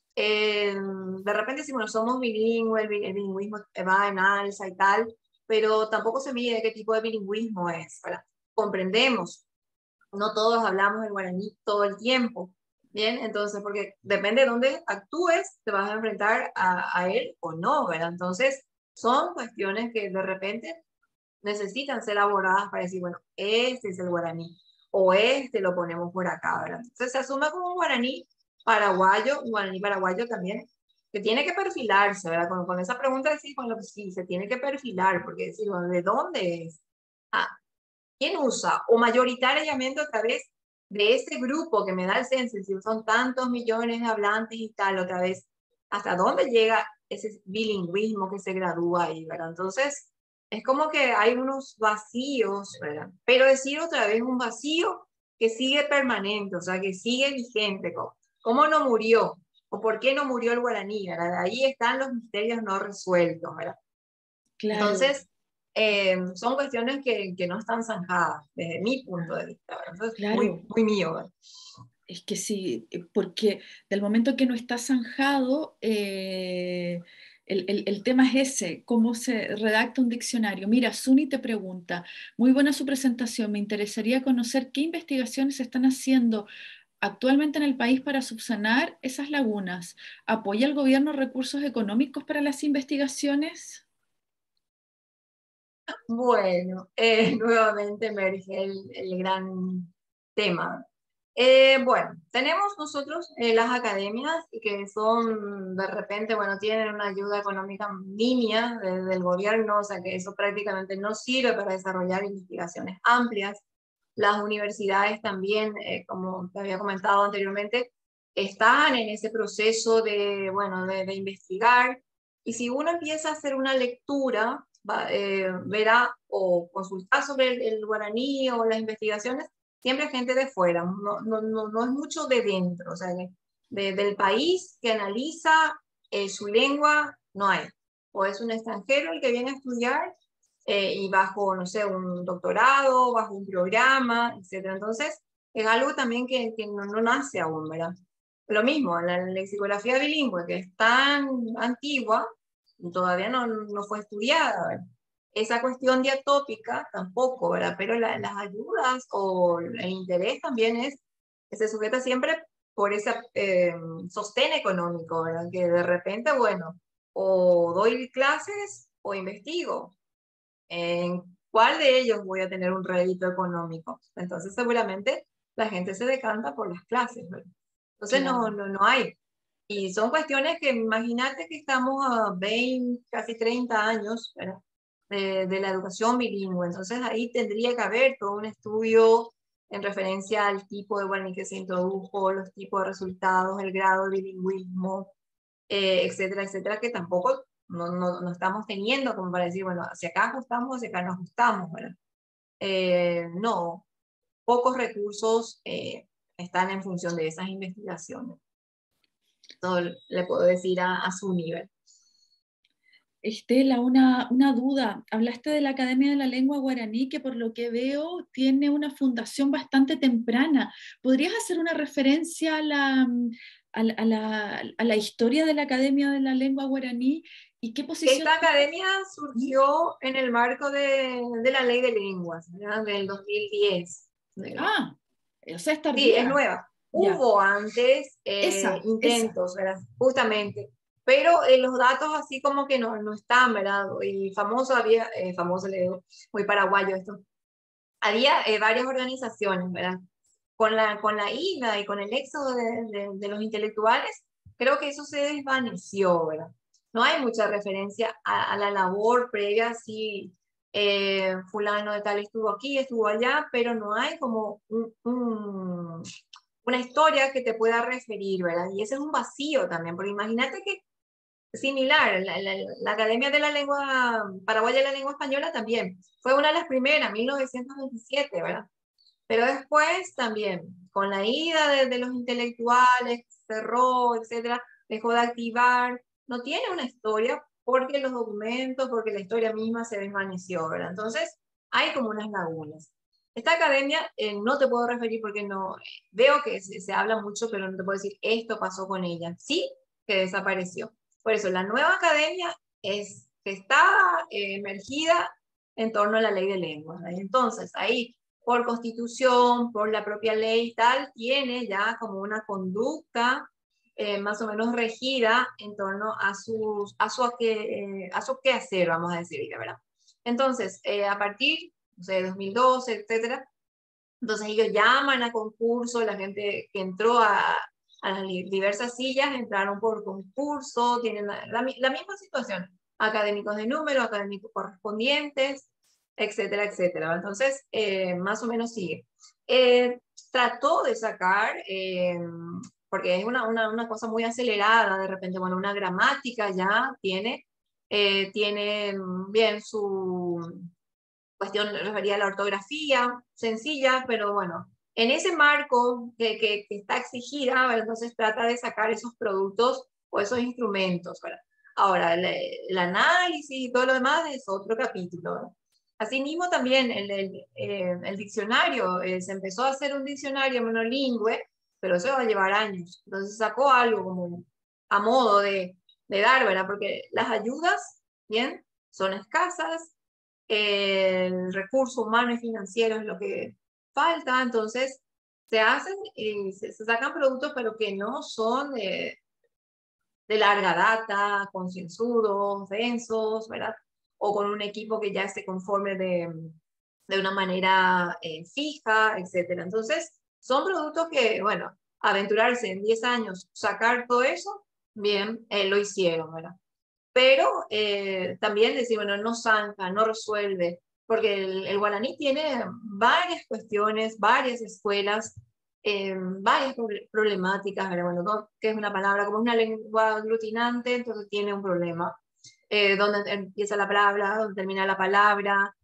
Speaker 2: de repente si bueno, somos bilingües, el bilingüismo va en alza y tal, pero tampoco se mide qué tipo de bilingüismo es, ¿verdad? Comprendemos, no todos hablamos el guaraní todo el tiempo, ¿bien? Entonces, porque depende de dónde actúes, te vas a enfrentar a él o no, ¿verdad? Entonces, son cuestiones que de repente necesitan ser elaboradas para decir, bueno, este es el guaraní, o este lo ponemos por acá, ¿verdad? Entonces se asume como un guaraní paraguayo también, que tiene que perfilarse, ¿verdad? Con esa pregunta decir, bueno, pues sí, se tiene que perfilar, porque decir, bueno, ¿de dónde es? Ah, ¿quién usa? O mayoritariamente otra vez de ese grupo que me da el censo, si son tantos millones de hablantes y tal, otra vez, ¿hasta dónde llega ese bilingüismo que se gradúa ahí, ¿verdad? Entonces, es como que hay unos vacíos, ¿verdad? Pero decir otra vez un vacío que sigue permanente, o sea, que sigue vigente, ¿cómo no murió? ¿O por qué no murió el guaraní, ¿verdad? Ahí están los misterios no resueltos, ¿verdad?
Speaker 1: Claro,
Speaker 2: Entonces, son cuestiones que no están zanjadas desde mi punto de vista, ¿verdad? Entonces, muy,
Speaker 1: claro.
Speaker 2: muy mío, ¿verdad?
Speaker 1: Es que sí, porque del momento que no está zanjado, el tema es ese, cómo se redacta un diccionario. Mira, Suni te pregunta, muy buena su presentación, me interesaría conocer qué investigaciones se están haciendo actualmente en el país para subsanar esas lagunas. ¿Apoya el gobierno recursos económicos para las investigaciones?
Speaker 2: Bueno, nuevamente emerge el gran tema. Bueno, tenemos nosotros las academias que son de repente, bueno, tienen una ayuda económica nimia del gobierno, o sea que eso prácticamente no sirve para desarrollar investigaciones amplias. Las universidades también, como te había comentado anteriormente, están en ese proceso de, bueno, de investigar. Y si uno empieza a hacer una lectura, verá o consultar sobre el guaraní o las investigaciones, siempre gente de fuera, no es mucho de dentro, o sea, del país que analiza su lengua, no hay. O es un extranjero el que viene a estudiar y bajo, no sé, un doctorado, bajo un programa, etcétera. Entonces, es algo también que no nace aún, ¿verdad? Lo mismo, la lexicografía bilingüe, que es tan antigua, todavía no fue estudiada, ¿verdad? esa cuestión diatópica tampoco, ¿verdad? Pero las ayudas o el interés también se sujeta siempre por ese sostén económico, ¿verdad? Que de repente, bueno, o doy clases o investigo. ¿En cuál de ellos voy a tener un rédito económico? Entonces seguramente la gente se decanta por las clases, ¿verdad? Entonces
Speaker 1: Claro.
Speaker 2: no hay. Y son cuestiones que imagínate que estamos a 20, casi 30 años, ¿verdad? De la educación bilingüe. Entonces ahí tendría que haber todo un estudio en referencia al tipo de guaraní que se introdujo, los tipos de resultados, el grado de bilingüismo, etcétera, etcétera, que tampoco no estamos teniendo como para decir, bueno, hacia acá ajustamos, hacia acá no ajustamos, ¿verdad? No, pocos recursos están en función de esas investigaciones. Todo le puedo decir a su nivel.
Speaker 1: Estela, una duda. Hablaste de la Academia de la Lengua Guaraní, que por lo que veo tiene una fundación bastante temprana. ¿Podrías hacer una referencia a la historia de la Academia de la Lengua Guaraní y qué posición?
Speaker 2: Esta academia surgió en el marco de la Ley de Lenguas, ¿verdad? Del 2010.
Speaker 1: Ah, o sea, es
Speaker 2: Sí, es
Speaker 1: tardía.
Speaker 2: nueva.
Speaker 1: Ya,
Speaker 2: Hubo antes
Speaker 1: esa.
Speaker 2: intentos, ¿verdad? Justamente, pero los datos así como que no están, ¿verdad? Y famoso había, famoso le digo, muy paraguayo esto, había varias organizaciones, ¿verdad? Con la ida y con el éxodo de los intelectuales, creo que eso se desvaneció, ¿verdad? No hay mucha referencia a la labor previa, así, fulano de tal estuvo aquí, estuvo allá, pero no hay como una historia que te pueda referir, ¿verdad? Y ese es un vacío también, porque imagínate que similar, la Academia de la Lengua Paraguaya de la Lengua Española también fue una de las primeras, 1927, ¿verdad? Pero después también, con la ida de los intelectuales, cerró, etcétera, dejó de activar, no tiene una historia porque los documentos, porque la historia misma se desvaneció, ¿verdad? Entonces, hay como unas lagunas. Esta academia no te puedo referir porque no, veo que se habla mucho, pero no te puedo decir esto pasó con ella. Sí, que desapareció. Por eso, la nueva academia está emergida en torno a la ley de lenguas. Entonces, ahí por constitución, por la propia ley y tal, tiene ya como una conducta más o menos regida en torno a su quehacer, vamos a decir, ¿verdad? Entonces, a partir no sé, de 2012, etcétera, entonces ellos llaman a concurso, la gente que entró a las diversas sillas entraron por concurso, tienen la misma situación, académicos de número, académicos correspondientes, etcétera, etcétera. Entonces, más o menos sigue. Trató de sacar, porque es una cosa muy acelerada, de repente, bueno, una gramática ya tiene bien su cuestión referida a la ortografía, sencilla, pero bueno, en ese marco que está exigida, entonces trata de sacar esos productos o esos instrumentos, ¿verdad? Ahora, el análisis y todo lo demás es otro capítulo, ¿verdad? Asimismo, también el diccionario, se empezó a hacer un diccionario monolingüe, pero eso va a llevar años. Entonces sacó algo como a modo de dar, ¿verdad? Porque las ayudas, bien, son escasas, el recurso humano y financiero es lo que falta, entonces se hacen, se sacan productos, pero que no son de larga data, concienzudos, densos, ¿verdad? O con un equipo que ya se conforme de una manera fija, etcétera. Entonces, son productos que, bueno, aventurarse en 10 años, sacar todo eso, bien, lo hicieron, ¿verdad? Pero también decir, bueno, no zanja, no resuelve, porque el guaraní tiene varias cuestiones, varias escuelas, varias problemáticas, ¿verdad? Bueno, que es una palabra, como es una lengua aglutinante, entonces tiene un problema. Dónde empieza la palabra, dónde termina la palabra.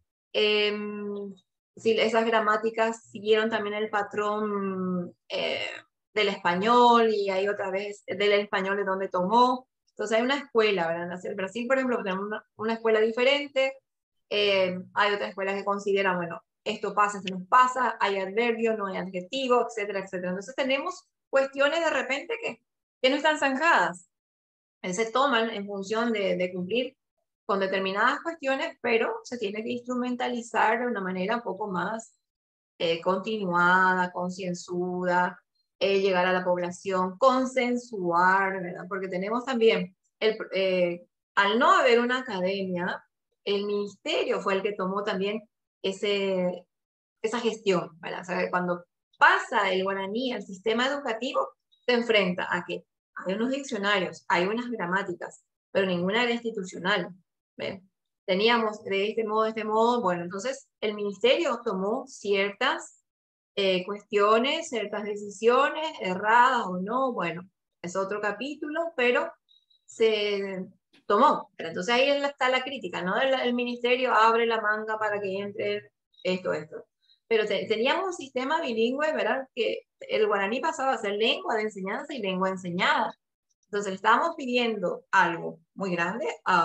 Speaker 2: Si esas gramáticas siguieron también el patrón del español y ahí otra vez del español de donde tomó. Entonces hay una escuela, ¿verdad? En Brasil, por ejemplo, tenemos una escuela diferente, hay otras escuelas que consideran, bueno, esto pasa, esto no pasa, hay adverbio, no hay adjetivo, etcétera, etcétera. Entonces tenemos cuestiones de repente que no están zanjadas, se toman en función de cumplir con determinadas cuestiones, pero se tiene que instrumentalizar de una manera un poco más continuada, concienzuda, llegar a la población, consensuar, ¿verdad? Porque tenemos también, al no haber una academia, el ministerio fue el que tomó también esa gestión, ¿verdad? O sea, cuando pasa el guaraní al sistema educativo, se enfrenta a que hay unos diccionarios, hay unas gramáticas, pero ninguna era institucional. ¿Ven? Teníamos de este modo, bueno, entonces el ministerio tomó ciertas cuestiones, ciertas decisiones, erradas o no, bueno, es otro capítulo, pero se tomó. Pero entonces ahí está la crítica, ¿no? El ministerio abre la manga para que entre esto. Pero teníamos un sistema bilingüe, ¿verdad? Que el guaraní pasaba a ser lengua de enseñanza y lengua enseñada. Entonces estábamos pidiendo algo muy grande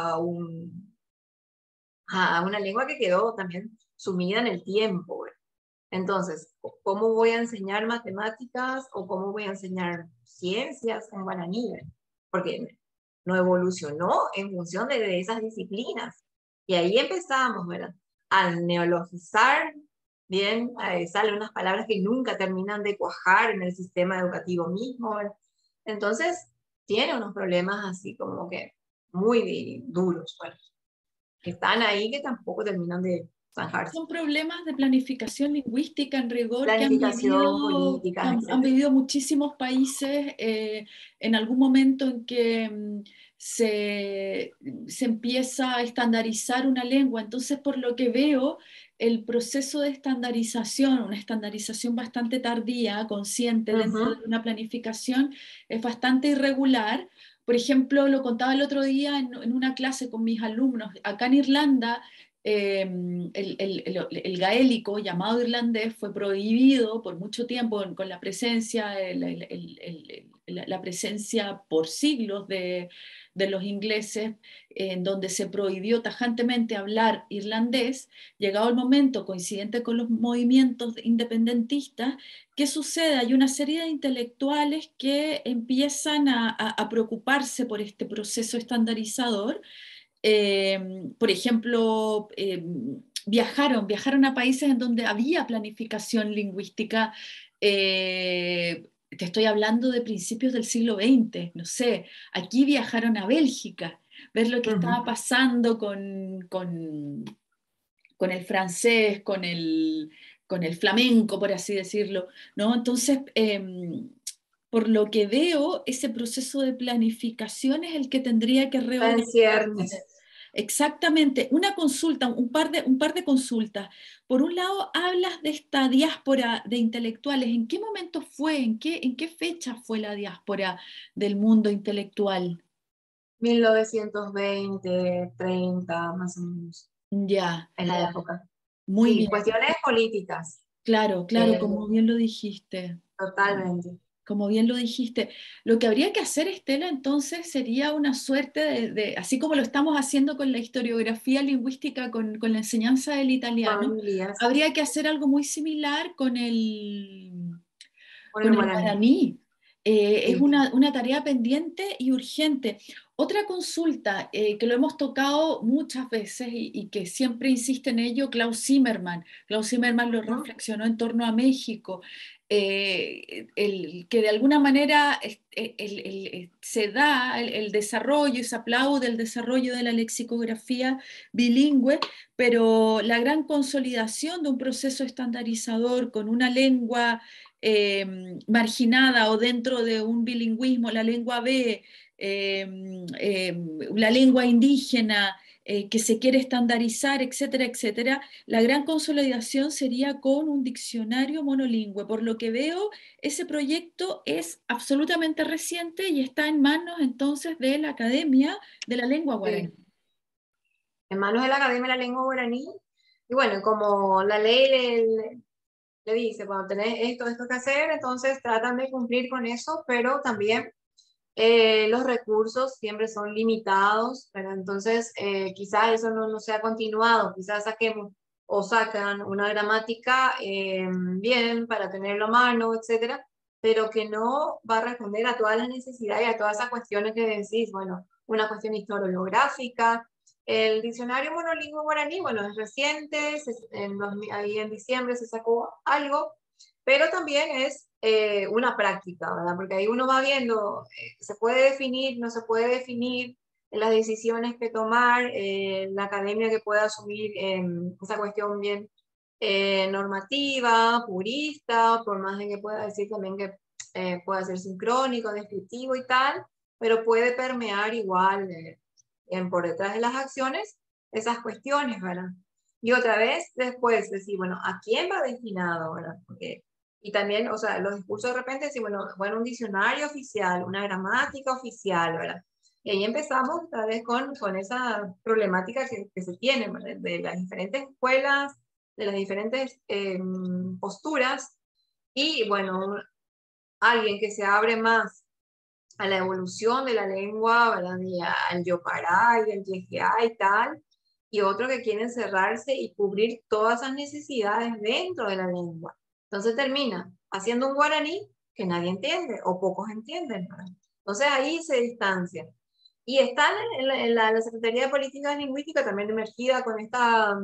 Speaker 2: a una lengua que quedó también sumida en el tiempo, ¿verdad? Entonces, ¿cómo voy a enseñar matemáticas o cómo voy a enseñar ciencias en guaraní? Porque no evolucionó en función de esas disciplinas. Y ahí empezamos, ¿verdad? Al neologizar, bien, salen unas palabras que nunca terminan de cuajar en el sistema educativo mismo, ¿verdad? Entonces, tiene unos problemas así como que muy duros, bueno, que están ahí que tampoco terminan de zanjarse.
Speaker 1: Son problemas de planificación lingüística en rigor que
Speaker 2: Planificación, políticas,
Speaker 1: han
Speaker 2: etc.
Speaker 1: vivido muchísimos países en algún momento en que se empieza a estandarizar una lengua. Entonces, por lo que veo, el proceso de estandarización, una estandarización bastante tardía, consciente dentro de una planificación, es bastante irregular. Por ejemplo, lo contaba el otro día en una clase con mis alumnos. Acá en Irlanda, el gaélico, llamado irlandés, fue prohibido por mucho tiempo con la presencia, la presencia por siglos de los ingleses, en donde se prohibió tajantemente hablar irlandés. Llegado el momento, coincidente con los movimientos independentistas, ¿qué sucede? Hay una serie de intelectuales que empiezan a preocuparse por este proceso estandarizador. Por ejemplo, viajaron a países en donde había planificación lingüística. Te estoy hablando de principios del siglo XX, no sé, aquí viajaron a Bélgica, ver lo que estaba pasando con el francés, con el flamenco, por así decirlo, ¿no? Entonces, por lo que veo, ese proceso de planificación es el que tendría que
Speaker 2: Está en
Speaker 1: reorganizarse.
Speaker 2: ciernes.
Speaker 1: Exactamente, una consulta, un par de consultas. Por un lado, hablas de esta diáspora de intelectuales. ¿En qué momento fue? En qué fecha fue la diáspora del mundo intelectual?
Speaker 2: 1920, 30, más o menos,
Speaker 1: Ya,
Speaker 2: en la época.
Speaker 1: muy
Speaker 2: Sí,
Speaker 1: bien.
Speaker 2: cuestiones políticas,
Speaker 1: Claro, claro,
Speaker 2: eh,
Speaker 1: como bien lo dijiste.
Speaker 2: totalmente.
Speaker 1: Como bien lo dijiste, lo que habría que hacer, Estela, entonces sería una suerte así como lo estamos haciendo con la historiografía lingüística, con la enseñanza del italiano,
Speaker 2: Familias,
Speaker 1: habría que hacer algo muy similar
Speaker 2: por el
Speaker 1: con el
Speaker 2: guaraní.
Speaker 1: guaraní. Es
Speaker 2: Sí.
Speaker 1: una tarea pendiente y urgente. Otra consulta que lo hemos tocado muchas veces y que siempre insiste en ello, Klaus Zimmermann. Klaus Zimmermann lo
Speaker 2: Ujú.
Speaker 1: reflexionó en torno a México. Que de alguna manera se da el desarrollo y se aplaude el desarrollo de la lexicografía bilingüe, pero la gran consolidación de un proceso estandarizador con una lengua marginada o dentro de un bilingüismo, la lengua B, la lengua indígena, que se quiere estandarizar, etcétera, etcétera, la gran consolidación sería con un diccionario monolingüe. Por lo que veo, ese proyecto es absolutamente reciente y está en manos entonces de la Academia de la Lengua Guaraní.
Speaker 2: Sí. En manos de la Academia de la Lengua Guaraní. Y bueno, como la ley le dice, cuando tenés esto que hacer, entonces tratan de cumplir con eso, pero también los recursos siempre son limitados, pero entonces quizás eso no se ha continuado, quizás saquemos o sacan una gramática bien para tenerlo a mano, etcétera, pero que no va a responder a todas las necesidades y a todas esas cuestiones que decís, bueno, una cuestión historiográfica, El diccionario monolingüe guaraní, bueno, es reciente, ahí en diciembre se sacó algo, pero también es una práctica, ¿verdad? Porque ahí uno va viendo, se puede definir, no se puede definir, las decisiones que tomar, la academia que pueda asumir esa cuestión bien normativa, purista, por más de que pueda decir también que pueda ser sincrónico, descriptivo y tal, pero puede permear igual por detrás de las acciones esas cuestiones, ¿verdad? Y otra vez después decir, bueno, ¿a quién va destinado, ¿verdad? Porque, y también, o sea, los discursos de repente decir, bueno, un diccionario oficial, una gramática oficial, ¿verdad? Y ahí empezamos otra vez con esa problemática que se tiene, ¿verdad? De las diferentes escuelas, de las diferentes posturas, y bueno, alguien que se abre más a la evolución de la lengua, ¿verdad? Y al yopará y al yejeá y tal, y otro que quiere encerrarse y cubrir todas esas necesidades dentro de la lengua. Entonces termina haciendo un guaraní que nadie entiende o pocos entienden, ¿verdad? Entonces ahí se distancia. Y están la Secretaría de Política Lingüística también emergida con esta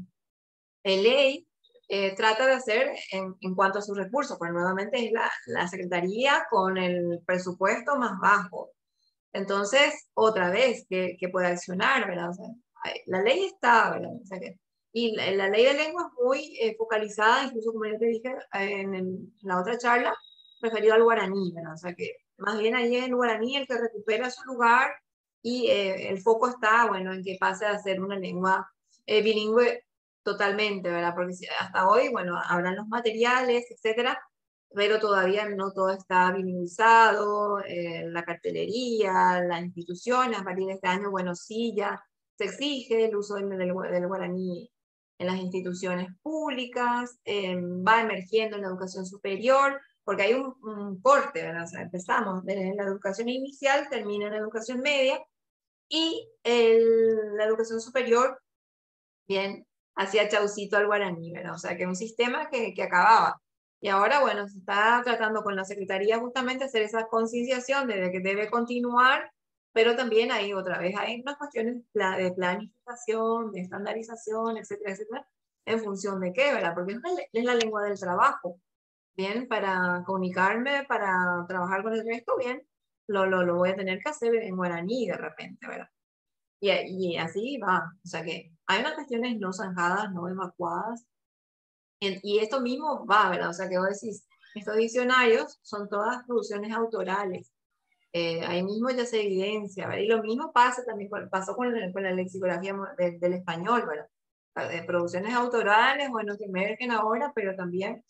Speaker 2: ley, trata de hacer en cuanto a sus recursos, pues nuevamente es la Secretaría con el presupuesto más bajo. Entonces, otra vez, que puede accionar, ¿verdad? O sea, la ley está, ¿verdad? O sea, y la ley de lengua es muy focalizada, incluso como ya te dije en la otra charla, referido al guaraní, ¿verdad? O sea, que más bien ahí es el guaraní el que recupera su lugar y el foco está, bueno, en que pase a ser una lengua bilingüe totalmente, ¿verdad? Porque hasta hoy, bueno, habrán los materiales, etcétera, pero todavía no todo está minimizado, la cartelería, las instituciones, a partir de este año, bueno, sí, ya se exige el uso del guaraní en las instituciones públicas, va emergiendo en la educación superior, porque hay un corte, ¿verdad? O sea, empezamos desde la educación inicial, termina en la educación media, y la educación superior, bien, hacía chaucito al guaraní, ¿verdad? O sea, que es un sistema que acababa. Y ahora, bueno, se está tratando con la Secretaría justamente hacer esa concienciación de que debe continuar, pero también hay otra vez, hay unas cuestiones de planificación, de estandarización, etcétera, etcétera, en función de qué, ¿verdad? Porque es la lengua del trabajo, bien, para comunicarme, para trabajar con el resto, bien, lo voy a tener que hacer en guaraní de repente, ¿verdad? Y así va, o sea que hay unas cuestiones no zanjadas, no evacuadas, y esto mismo va, ¿verdad? O sea que vos decís, estos diccionarios son todas producciones autorales, ahí mismo ya se evidencia, ¿verdad? Y lo mismo pasa también, pasó con la lexicografía del español, ¿verdad? De producciones autorales, bueno, que emergen ahora, pero también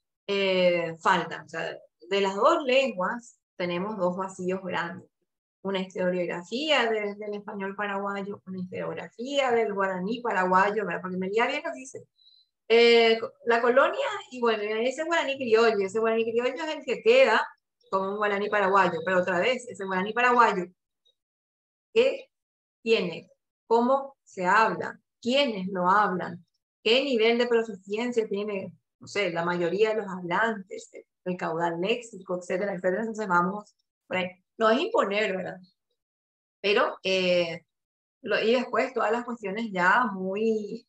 Speaker 2: faltan, o sea, de las dos lenguas tenemos dos vacíos grandes, una historiografía del español paraguayo, una historiografía del guaraní paraguayo, ¿verdad? Porque me bien nos dice, la colonia, y bueno, ese guaraní criollo es el que queda como un guaraní paraguayo, pero otra vez, ese guaraní paraguayo, ¿qué tiene? ¿Cómo se habla? ¿Quiénes lo hablan? ¿Qué nivel de proficiencia tiene, no sé, la mayoría de los hablantes, el caudal léxico, etcétera, etcétera? Entonces vamos, por ahí. No es imponer, ¿verdad? Pero, y después todas las cuestiones ya muy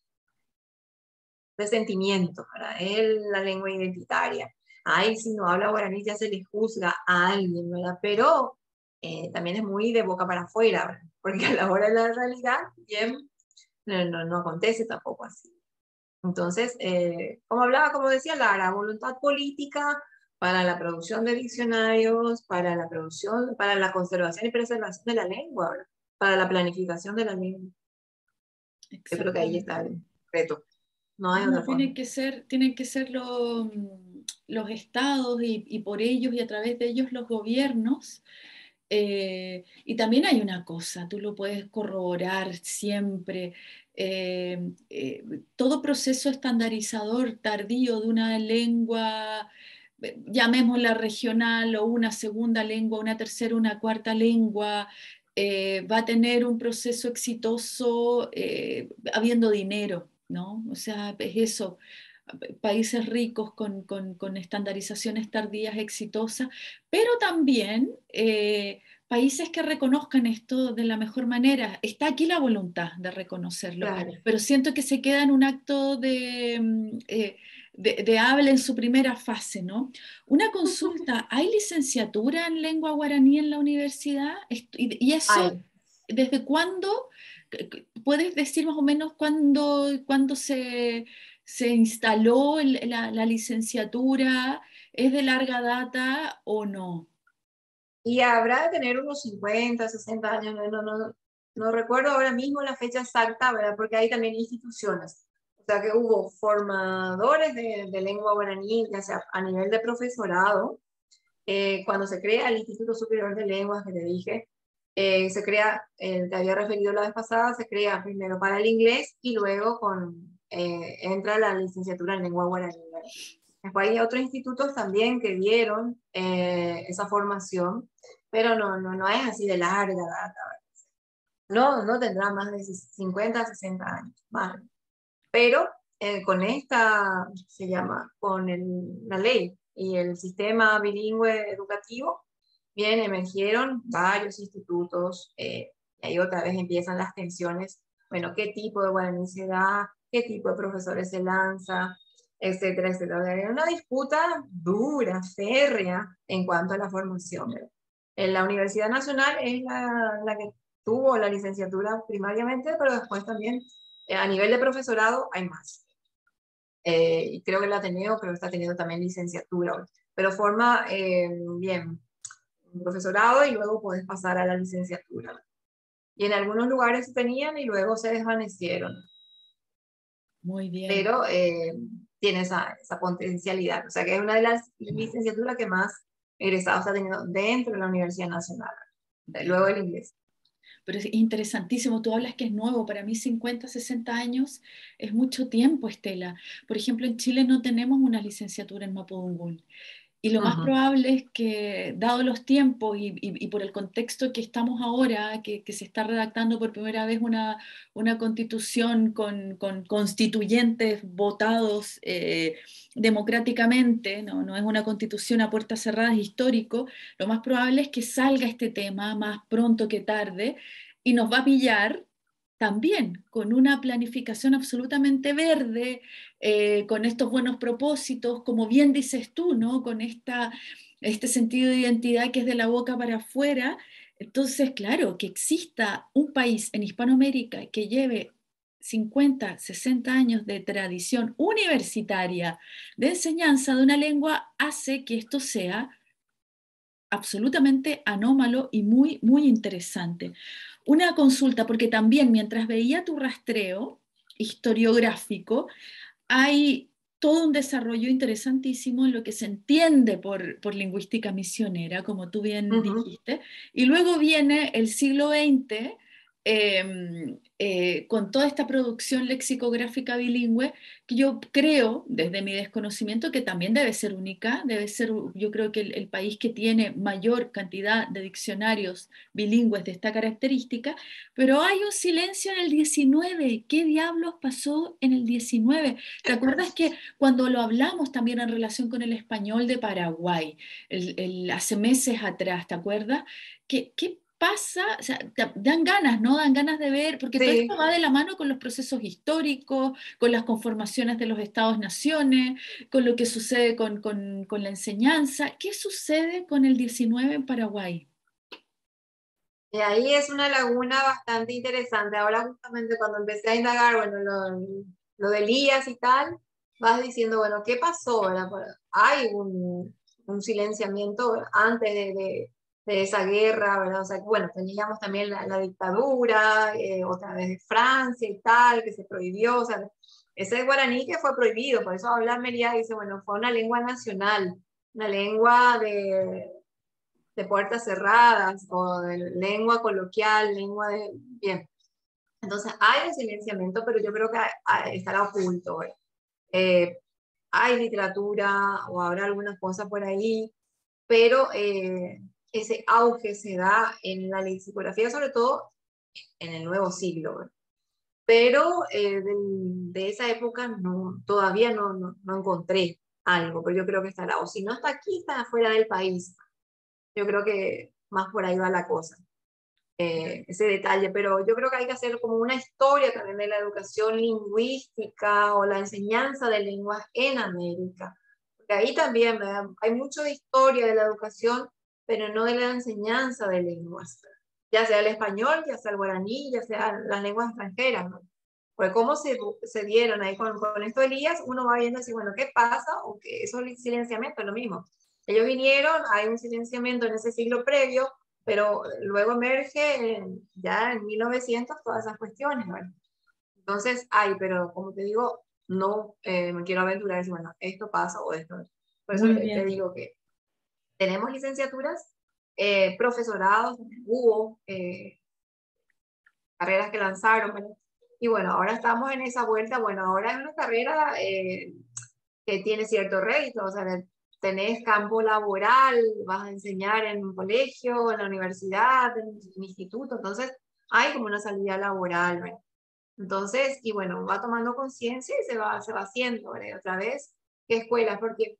Speaker 2: de sentimientos, ¿verdad? La lengua identitaria. Ay, si no habla guaraní ya se le juzga a alguien, ¿verdad? Pero también es muy de boca para afuera, ¿verdad? Porque a la hora de la realidad, bien, no acontece tampoco así. Entonces, como hablaba, como decía Lara, voluntad política para la producción de diccionarios, para la producción, para la conservación y preservación de la lengua, ¿verdad? Para la planificación de la lengua. Yo creo que ahí está
Speaker 1: Exactamente.
Speaker 2: el reto. No hay
Speaker 1: No,
Speaker 2: otra forma.
Speaker 1: tienen que ser los estados y por ellos y a través de ellos los gobiernos. Y también hay una cosa, tú lo puedes corroborar siempre. Todo proceso estandarizador tardío de una lengua, llamémosla regional o una segunda lengua, una tercera, una cuarta lengua, va a tener un proceso exitoso habiendo dinero, ¿no? O sea, es eso, países ricos con estandarizaciones tardías exitosas, pero también países que reconozcan esto de la mejor manera. Está aquí la voluntad de reconocerlo,
Speaker 2: Claro.
Speaker 1: pero siento que se queda en un acto de habla en su primera fase, ¿no? Una consulta, ¿hay licenciatura en lengua guaraní en la universidad? Y eso,
Speaker 2: Hay.
Speaker 1: ¿desde cuándo? ¿Puedes decir más o menos cuándo se instaló la licenciatura? ¿Es de larga data o no?
Speaker 2: Y habrá de tener unos 50, 60 años, no recuerdo ahora mismo la fecha exacta, ¿verdad? Porque hay también instituciones. O sea que hubo formadores de lengua guaraní, ya sea a nivel de profesorado, cuando se crea el Instituto Superior de Lenguas, que te dije, se crea, te había referido la vez pasada, se crea primero para el inglés y luego entra la licenciatura en lengua guaraní. Después hay otros institutos también que dieron esa formación, pero no es así de larga data. No tendrá más de 50, 60 años, más. Pero con esta, se llama, la ley y el sistema bilingüe educativo, bien, emergieron varios institutos, y ahí otra vez empiezan las tensiones, bueno, qué tipo de guaraní se da, qué tipo de profesores se lanza, etcétera, etcétera. Hay una disputa dura, férrea, en cuanto a la formación, ¿verdad? En la Universidad Nacional es la que tuvo la licenciatura primariamente, pero después también a nivel de profesorado hay más. Y creo que el Ateneo creo que está teniendo también licenciatura hoy. Pero forma bien un profesorado y luego puedes pasar a la licenciatura. Y en algunos lugares se tenían y luego se desvanecieron.
Speaker 1: Muy bien.
Speaker 2: Pero tiene esa potencialidad. O sea que es una de las licenciaturas que más egresados está teniendo dentro de la Universidad Nacional. Luego el inglés.
Speaker 1: Pero es interesantísimo, tú hablas que es nuevo, para mí 50, 60 años es mucho tiempo, Estela. Por ejemplo, en Chile no tenemos una licenciatura en Mapudungún. Y lo más
Speaker 2: Ujú.
Speaker 1: probable es que, dado los tiempos y por el contexto que estamos ahora, que se está redactando por primera vez una constitución con constituyentes votados democráticamente, no es una constitución a puertas cerradas histórico, lo más probable es que salga este tema más pronto que tarde y nos va a pillar también con una planificación absolutamente verde, con estos buenos propósitos, como bien dices tú, ¿no? Con este sentido de identidad que es de la boca para afuera. Entonces, claro, que exista un país en Hispanoamérica que lleve 50, 60 años de tradición universitaria de enseñanza de una lengua hace que esto sea absolutamente anómalo y muy, muy interesante. Una consulta, porque también mientras veía tu rastreo historiográfico, hay todo un desarrollo interesantísimo en lo que se entiende por lingüística misionera, como tú bien
Speaker 2: Ujú.
Speaker 1: dijiste, y luego viene el siglo XX con toda esta producción lexicográfica bilingüe que yo creo, desde mi desconocimiento, que también debe ser única, debe ser, yo creo que el país que tiene mayor cantidad de diccionarios bilingües de esta característica, pero hay un silencio en el 19. ¿Qué diablos pasó en el 19? ¿Te acuerdas que cuando lo hablamos también en relación con el español de Paraguay, hace meses atrás, ¿te acuerdas? ¿Qué pasa? O sea, dan ganas, ¿no? Dan ganas de ver, porque todo esto
Speaker 2: Sí,
Speaker 1: va de la mano con los procesos históricos, con las conformaciones de los estados-naciones, con lo que sucede con la enseñanza. ¿Qué sucede con el 19 en Paraguay?
Speaker 2: y ahí es una laguna bastante interesante. Ahora justamente cuando empecé a indagar, bueno, lo de Elías y tal, vas diciendo, bueno, ¿qué pasó? ¿Verdad? Hay un silenciamiento antes de esa guerra, ¿verdad? O sea, bueno, teníamos también la dictadura, otra vez de Francia y tal, que se prohibió, o sea, ese guaraní que fue prohibido, por eso hablar Meliá dice, bueno, fue una lengua nacional, una lengua de puertas cerradas o de lengua coloquial, lengua de... Bien, entonces hay un silenciamiento, pero yo creo que estará oculto. Eh, hay literatura o habrá algunas cosas por ahí, pero ese auge se da en la lexicografía, sobre todo en el nuevo siglo. ¿Verdad? Pero de esa época todavía no encontré algo, pero yo creo que estará, o si no está aquí, está afuera del país. Yo creo que más por ahí va la cosa, ese detalle, pero yo creo que hay que hacer como una historia también de la educación lingüística o la enseñanza de lenguas en América, porque ahí también, ¿verdad? Hay mucho de historia de la educación, pero no de la enseñanza de lenguas, ya sea el español, ya sea el guaraní, ya sea las lenguas extranjeras, ¿no? Pues cómo se dieron ahí con esto Elías, uno va viendo así, bueno, ¿qué pasa? O que eso es silenciamiento, es lo mismo. Ellos vinieron, hay un silenciamiento en ese siglo previo, pero luego emerge ya en 1900 todas esas cuestiones, ¿vale? Entonces, pero como te digo, no me quiero aventurar y decir, bueno, esto pasa o esto no. Por eso
Speaker 1: Muy
Speaker 2: te
Speaker 1: bien.
Speaker 2: digo que tenemos licenciaturas, profesorados, hubo carreras que lanzaron, ¿vale? Y bueno, ahora estamos en esa vuelta, bueno, ahora es una carrera que tiene cierto rédito, o sea, tenés campo laboral, vas a enseñar en un colegio, en la universidad, en un instituto, entonces hay como una salida laboral, ¿verdad? Entonces, y bueno, va tomando conciencia y se va haciendo, ¿verdad? Otra vez, ¿qué escuelas? Porque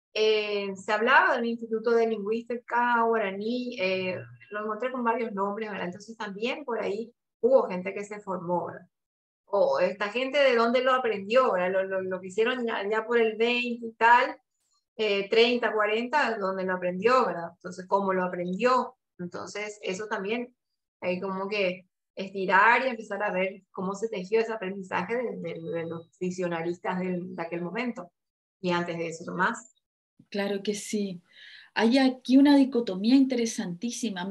Speaker 2: se hablaba de un instituto de lingüística guaraní, lo encontré con varios nombres, ¿verdad? Entonces también por ahí hubo gente que se formó, ¿verdad? O esta gente de dónde lo aprendió, ¿verdad? Lo que hicieron ya por el 20 y tal, 30, 40, donde lo aprendió, ¿verdad? Entonces, ¿cómo lo aprendió? Entonces, eso también hay como que estirar y empezar a ver cómo se tejió ese aprendizaje de los diccionaristas de aquel momento. Y antes de eso, más.
Speaker 1: Claro que sí. Hay aquí una dicotomía interesantísima,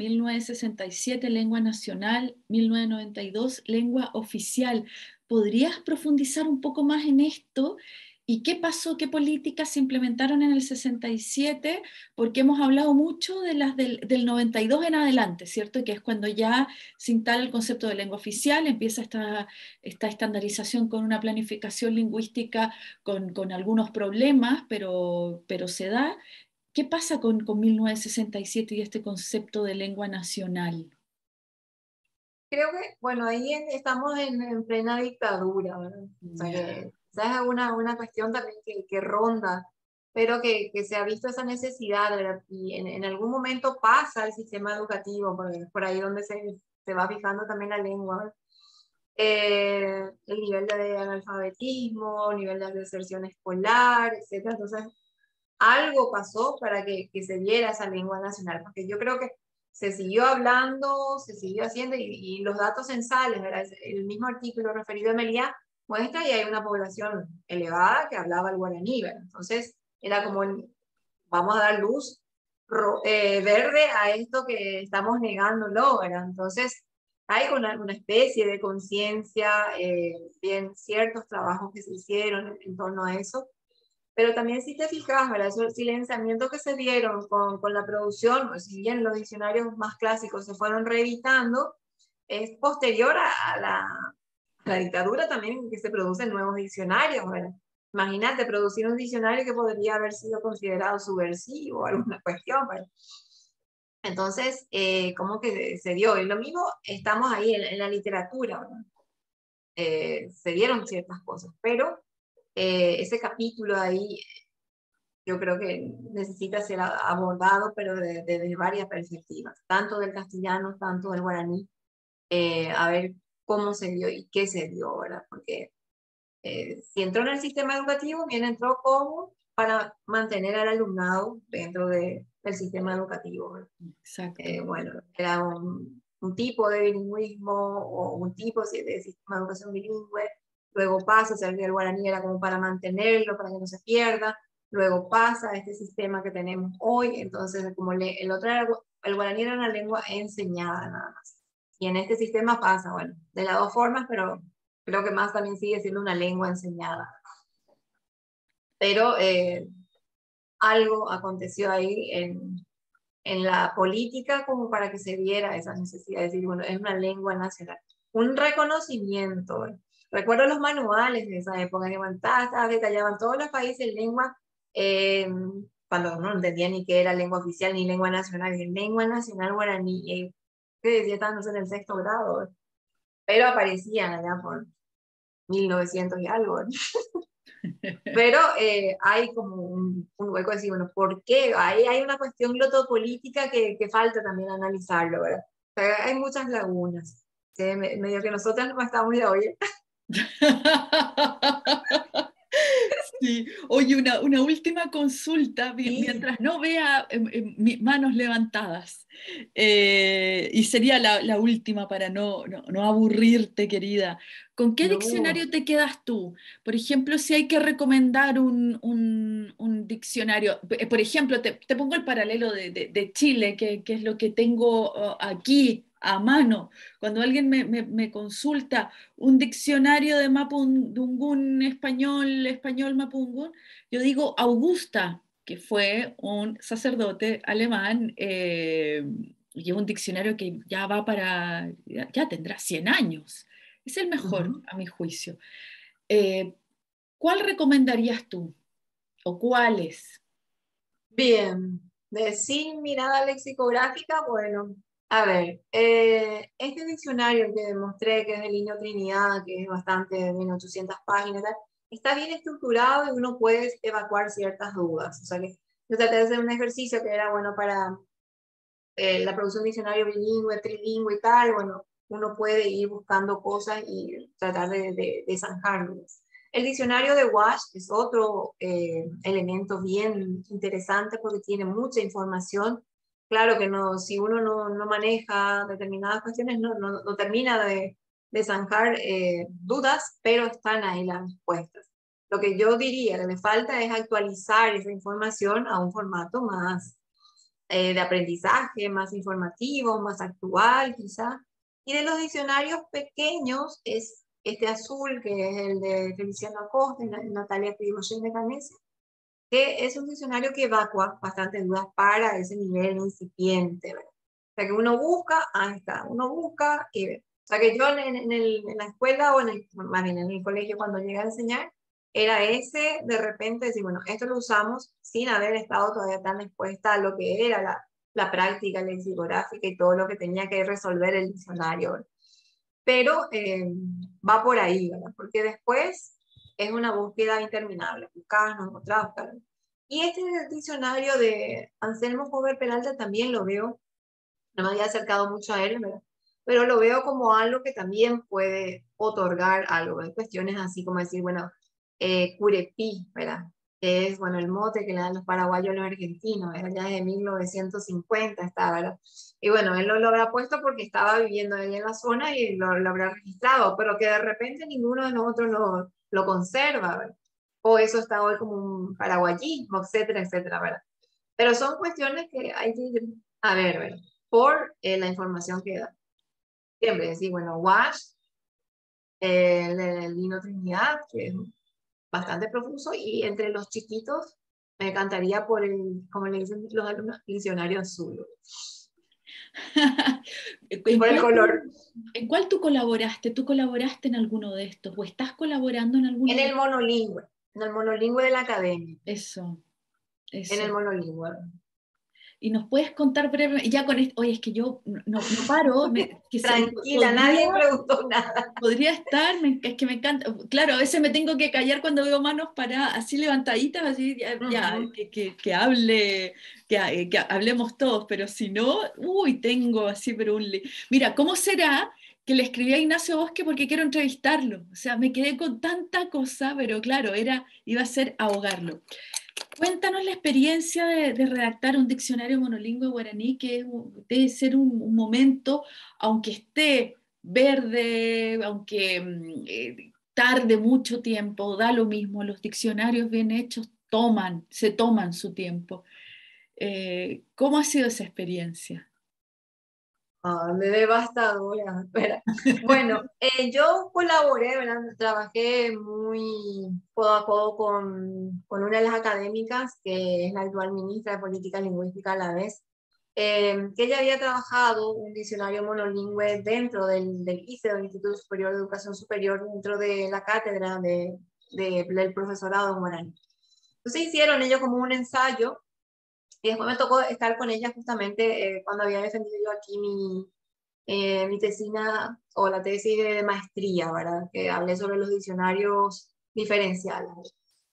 Speaker 1: 1967 lengua nacional, 1992 lengua oficial. ¿Podrías profundizar un poco más en esto? ¿Y qué pasó, qué políticas se implementaron en el 67? Porque hemos hablado mucho de las del 92 en adelante, ¿cierto? Que es cuando ya se instala el concepto de lengua oficial, empieza esta estandarización con una planificación lingüística con algunos problemas, pero se da. ¿Qué pasa con 1967 y este concepto de lengua nacional?
Speaker 2: Creo que, bueno, ahí estamos en plena dictadura, ¿verdad? O sea
Speaker 1: Ya,
Speaker 2: que esa es una cuestión también que ronda, pero que se ha visto esa necesidad, ¿verdad? Y en algún momento pasa el sistema educativo, porque es por ahí donde se va fijando también la lengua, ¿verdad? El nivel de analfabetismo, nivel de deserción escolar, etcétera. Entonces, algo pasó para que se diera esa lengua nacional, porque yo creo que se siguió hablando, se siguió haciendo, y los datos censales, ¿verdad? El mismo artículo referido a Meliá muestra que hay una población elevada que hablaba el guaraní, ¿verdad? Entonces, era como, vamos a dar luz verde a esto que estamos negándolo, ¿verdad? Entonces, hay una especie de conciencia, bien ciertos trabajos que se hicieron en torno a eso, pero también si te fijas, ¿verdad? Esos silenciamientos que se dieron con la producción, pues, si bien los diccionarios más clásicos se fueron reeditando, es posterior a la dictadura también que se producen nuevos diccionarios, ¿verdad? Imagínate producir un diccionario que podría haber sido considerado subversivo o alguna cuestión, ¿verdad? Entonces, ¿cómo que se dio? Y lo mismo estamos ahí en la literatura, ¿verdad? Se dieron ciertas cosas, pero ese capítulo ahí yo creo que necesita ser abordado, pero desde varias perspectivas, tanto del castellano, tanto del guaraní, a ver cómo se dio y qué se dio, ¿verdad? Porque si entró en el sistema educativo, bien entró como para mantener al alumnado dentro del sistema educativo, ¿verdad?
Speaker 1: exacto.
Speaker 2: Bueno, era un tipo de bilingüismo o un tipo de sistema de educación bilingüe, luego pasa, o sea, el guaraní era como para mantenerlo, para que no se pierda, luego pasa a este sistema que tenemos hoy, entonces como el otro era, el guaraní era una lengua enseñada nada más. Y en este sistema pasa, bueno, de las dos formas, pero creo que más también sigue siendo una lengua enseñada. Pero algo aconteció ahí en la política como para que se viera esa necesidad de decir, bueno, es una lengua nacional. Un reconocimiento. Recuerdo los manuales de esa época que detallaban todos los países en lengua, cuando no entendía ni qué era lengua oficial ni lengua nacional, y lengua nacional guaraní, que decía, estábamos en el sexto grado, pero aparecían allá por 1900 y algo. Pero hay como un hueco de decir, bueno, ¿por qué? Ahí hay una cuestión glotopolítica que falta también analizarlo, ¿verdad? O sea, hay muchas lagunas. ¿Sí? Medio que nosotras no estamos de hoy.
Speaker 1: Sí. Oye, una última consulta,
Speaker 2: Sí,
Speaker 1: mientras no vea manos levantadas. Y sería la última para no aburrirte, querida. ¿Con qué
Speaker 2: no.
Speaker 1: diccionario te quedas tú? Por ejemplo, si hay que recomendar un diccionario, por ejemplo, te pongo el paralelo de Chile, que es lo que tengo aquí a mano. Cuando alguien me consulta un diccionario de Mapudungún español Mapudungún, yo digo Augusta, que fue un sacerdote alemán, y es un diccionario que ya va ya tendrá 100 años. Es el mejor,
Speaker 2: Ujú.
Speaker 1: a mi juicio. Eh, ¿Cuál recomendarías tú? ¿O cuáles?
Speaker 2: Bien, de sin mirada lexicográfica, bueno, a ver, este diccionario que demostré que es de Liño Trinidad, que es bastante, de 1800 páginas, tal, está bien estructurado y uno puede evacuar ciertas dudas. O sea que yo traté de hacer un ejercicio que era bueno para la producción de diccionario bilingüe, trilingüe y tal, bueno, uno puede ir buscando cosas y tratar de zanjarlas. El diccionario de Wash es otro elemento bien interesante porque tiene mucha información. Claro que no, si uno no maneja determinadas cuestiones, no termina de zanjar dudas, pero están ahí las respuestas. Lo que yo diría que le falta es actualizar esa información a un formato más de aprendizaje, más informativo, más actual quizá. Y de los diccionarios pequeños es este azul, que es el de Feliciano Acosta y Natalia Prigoyen de Canese, que es un diccionario que evacua bastantes dudas para ese nivel incipiente, ¿verdad? O sea, que uno busca, ahí está, uno busca y ve. O sea, que yo en la escuela o más bien en el colegio cuando llegué a enseñar, era ese de repente decir, bueno, esto lo usamos sin haber estado todavía tan expuesta a lo que era la práctica lexicográfica y todo lo que tenía que resolver el diccionario, ¿verdad? Pero va por ahí, ¿verdad? Porque después es una búsqueda interminable, buscar, no encontrar, buscar. Y este diccionario de Anselmo Jover Peralta también lo veo, no me había acercado mucho a él, ¿verdad? Pero lo veo como algo que también puede otorgar algo. Hay cuestiones así como decir, bueno, curepí, ¿verdad? Que es, bueno, el mote que le dan los paraguayos a los argentinos, ¿verdad? Ya desde 1950 está, ¿verdad? Y bueno, él lo habrá puesto porque estaba viviendo ahí en la zona y lo habrá registrado, pero que de repente ninguno de nosotros lo conserva, ¿verdad? O eso está hoy como un paraguayismo, etcétera, etcétera, ¿verdad? Pero son cuestiones que hay que, a ver, ¿verdad? Por la información que da. Siempre decir, bueno, Wash, el Lino Trinidad, que es bastante profuso, y entre los chiquitos me encantaría por el, como le dicen los alumnos, diccionario azul. Y
Speaker 1: ¿En
Speaker 2: por el
Speaker 1: cuál
Speaker 2: color.
Speaker 1: en cuál tú colaboraste? ¿Tú colaboraste en alguno de estos? ¿O estás colaborando en alguno de
Speaker 2: En el monolingüe de la academia,
Speaker 1: eso?
Speaker 2: en el
Speaker 1: Eso.
Speaker 2: monolingüe.
Speaker 1: Y nos puedes contar brevemente, ya con esto, oye, es que yo no paro,
Speaker 2: Tranquila, nadie preguntó nada.
Speaker 1: podría estar, es que me encanta, claro, a veces me tengo que callar cuando veo manos para así levantaditas, así
Speaker 2: Ujú.
Speaker 1: que hable, que hablemos todos, pero si no, uy, tengo así, pero Mira, ¿cómo será que le escribí a Ignacio Bosque porque quiero entrevistarlo? O sea, me quedé con tanta cosa, pero claro, iba a ser ahogarlo. Cuéntanos la experiencia de redactar un diccionario monolingüe guaraní, que debe ser un momento, aunque esté verde, aunque tarde mucho tiempo, da lo mismo, los diccionarios bien hechos se toman su tiempo. ¿Cómo ha sido esa experiencia?
Speaker 2: Ah, me devastadora. Espera. Bueno, yo colaboré, ¿verdad? Trabajé muy codo a codo con una de las académicas, que es la actual ministra de Política Lingüística a la vez, que ella había trabajado un diccionario monolingüe dentro del ICE, del Instituto Superior de Educación Superior, dentro de la cátedra del profesorado en guaraní. Entonces hicieron ellos como un ensayo y después me tocó estar con ella justamente cuando había defendido yo aquí mi tesina o la tesis de maestría, ¿verdad? Que hablé sobre los diccionarios diferenciales.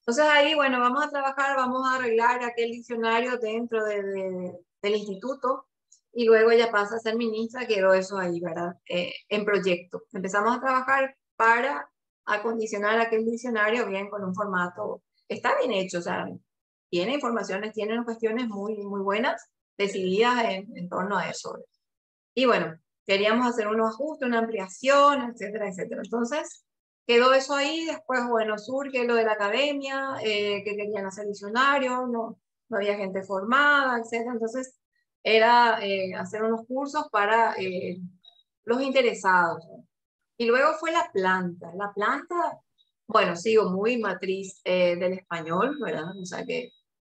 Speaker 2: Entonces ahí, bueno, vamos a trabajar, vamos a arreglar aquel diccionario dentro del instituto y luego ella pasa a ser ministra, quedó eso ahí, ¿verdad? En proyecto. Empezamos a trabajar para acondicionar aquel diccionario bien con un formato, está bien hecho, o sea, tiene informaciones, tiene cuestiones muy, muy buenas, decididas en torno a eso. Y bueno, queríamos hacer unos ajustes, una ampliación, etcétera, etcétera. Entonces, quedó eso ahí, después, bueno, surge lo de la academia, que querían hacer diccionarios, no había gente formada, etcétera. Entonces, era hacer unos cursos para los interesados. Y luego fue la planta. La planta, bueno, sigo muy matriz del español, ¿verdad? O sea que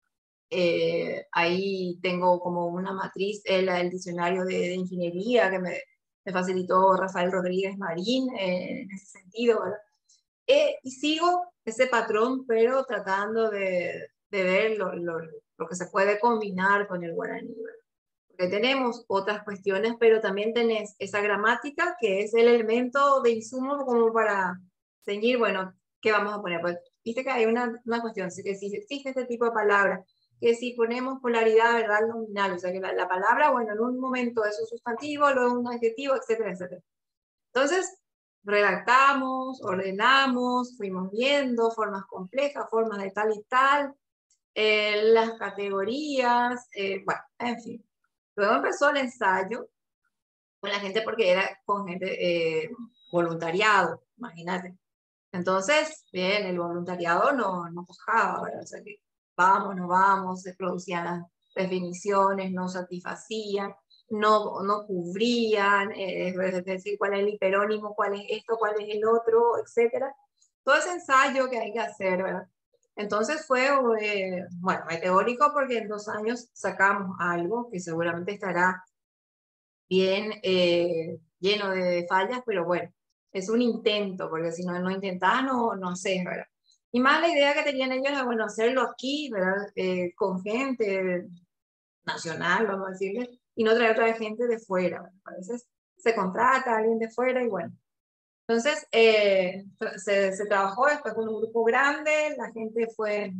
Speaker 2: ahí tengo como una matriz, el diccionario de ingeniería que me facilitó Rafael Rodríguez Marín en ese sentido, ¿verdad? Y sigo ese patrón, pero tratando de ver lo que se puede combinar con el guaraní, ¿verdad? Porque tenemos otras cuestiones, pero también tenés esa gramática que es el elemento de insumo como para ceñir, bueno, ¿qué vamos a poner? Pues viste que hay una cuestión, que si existe este tipo de palabras, que si ponemos polaridad verbal nominal, o sea que la palabra, bueno, en un momento es un sustantivo, luego un adjetivo, etcétera, etcétera. Entonces, redactamos, ordenamos, fuimos viendo formas complejas, formas de tal y tal, las categorías, bueno, en fin. Luego empezó el ensayo con la gente porque era con gente voluntariado, imagínate. Entonces, bien, el voluntariado no cojaba, ¿verdad? O sea que vamos, no vamos, se producían las definiciones, no satisfacían, no cubrían, es decir, cuál es el hiperónimo, cuál es esto, cuál es el otro, etcétera. Todo ese ensayo que hay que hacer, ¿verdad? Entonces fue, bueno, meteórico porque en 2 años sacamos algo que seguramente estará bien lleno de fallas, pero bueno, es un intento, porque si no intentás, no sé, ¿verdad? Y más la idea que tenían ellos era, bueno, hacerlo aquí, ¿verdad? Con gente nacional, vamos a decirle, y no traer otra gente de fuera, ¿verdad? A veces se contrata a alguien de fuera y bueno. Entonces, se trabajó después con un grupo grande, la gente fue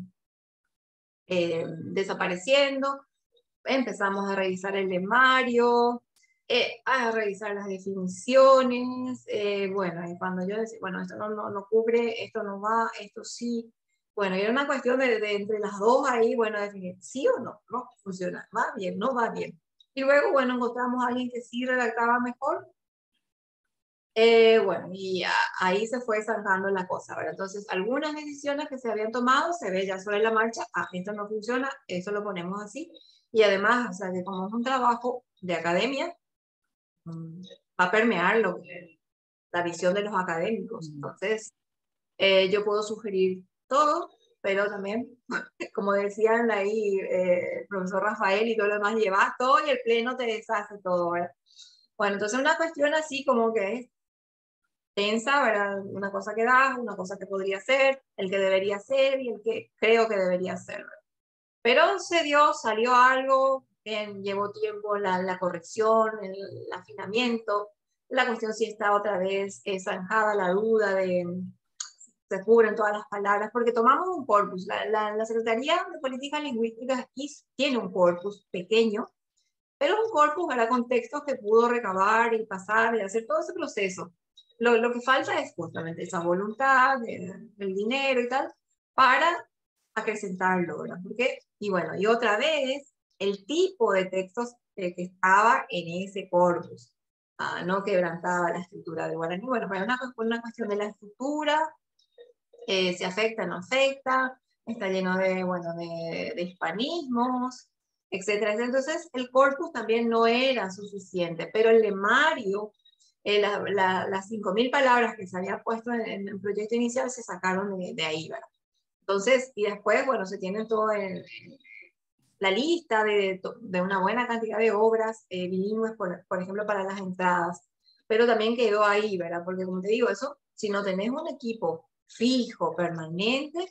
Speaker 2: desapareciendo, empezamos a revisar el lemario, a revisar las definiciones, bueno, y cuando yo decía, bueno, esto no cubre, esto no va, esto sí, bueno, y era una cuestión de entre las dos ahí, bueno, definir sí o no funciona, va bien, no va bien. Y luego, bueno, encontramos a alguien que sí redactaba mejor, bueno, y ahí se fue zanjando la cosa, ¿verdad? Entonces, algunas decisiones que se habían tomado se ve ya sobre la marcha, esto no funciona, eso lo ponemos así, y además, o sea, que como es un trabajo de academia, va a permear la visión de los académicos. Entonces, yo puedo sugerir todo, pero también, como decían ahí el profesor Rafael y todo lo demás, llevas todo y el pleno te deshace todo, ¿verdad? Bueno, entonces una cuestión así como que es tensa, ¿verdad? Una cosa que da, una cosa que podría ser, el que debería ser y el que creo que debería ser, ¿verdad? Pero se dio, salió algo, llevó tiempo la corrección, el afinamiento, la cuestión si está otra vez zanjada la duda de se cubren todas las palabras, porque tomamos un corpus, la Secretaría de Políticas Lingüísticas tiene un corpus pequeño, pero un corpus para contextos que pudo recabar y pasar y hacer todo ese proceso. Lo que falta es justamente esa voluntad, el dinero y tal, para acrecentarlo, ¿verdad? Porque, y bueno, y otra vez, el tipo de textos que estaba en ese corpus, no quebrantaba la estructura del guaraní. Bueno, para una cuestión de la estructura, si afecta, no afecta, está lleno de, bueno, de hispanismos, etcétera. Entonces, el corpus también no era suficiente, pero el lemario, las 5.000 palabras que se había puesto en el proyecto inicial se sacaron de ahí, ¿verdad? Entonces, y después, bueno, se tiene todo en la lista de una buena cantidad de obras bilingües, por ejemplo, para las entradas, pero también quedó ahí, ¿verdad? Porque como te digo, eso, si no tenés un equipo fijo, permanente,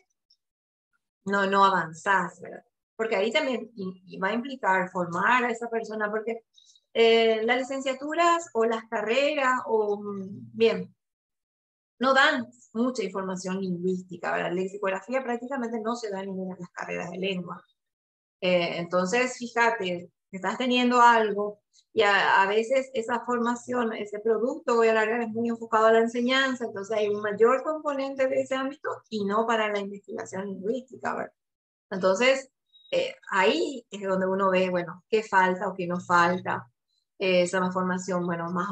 Speaker 2: no avanzás, ¿verdad? Porque ahí también va a implicar formar a esa persona, porque las licenciaturas o las carreras, o bien, no dan mucha información lingüística, ¿verdad? La lexicografía prácticamente no se da en ninguna de las carreras de lengua. Entonces, fíjate, estás teniendo algo y a veces esa formación, ese producto, voy a alargar, es muy enfocado a la enseñanza, entonces hay un mayor componente de ese ámbito y no para la investigación lingüística, ¿verdad? Entonces, ahí es donde uno ve, bueno, qué falta o qué no falta. Esa más formación, bueno, más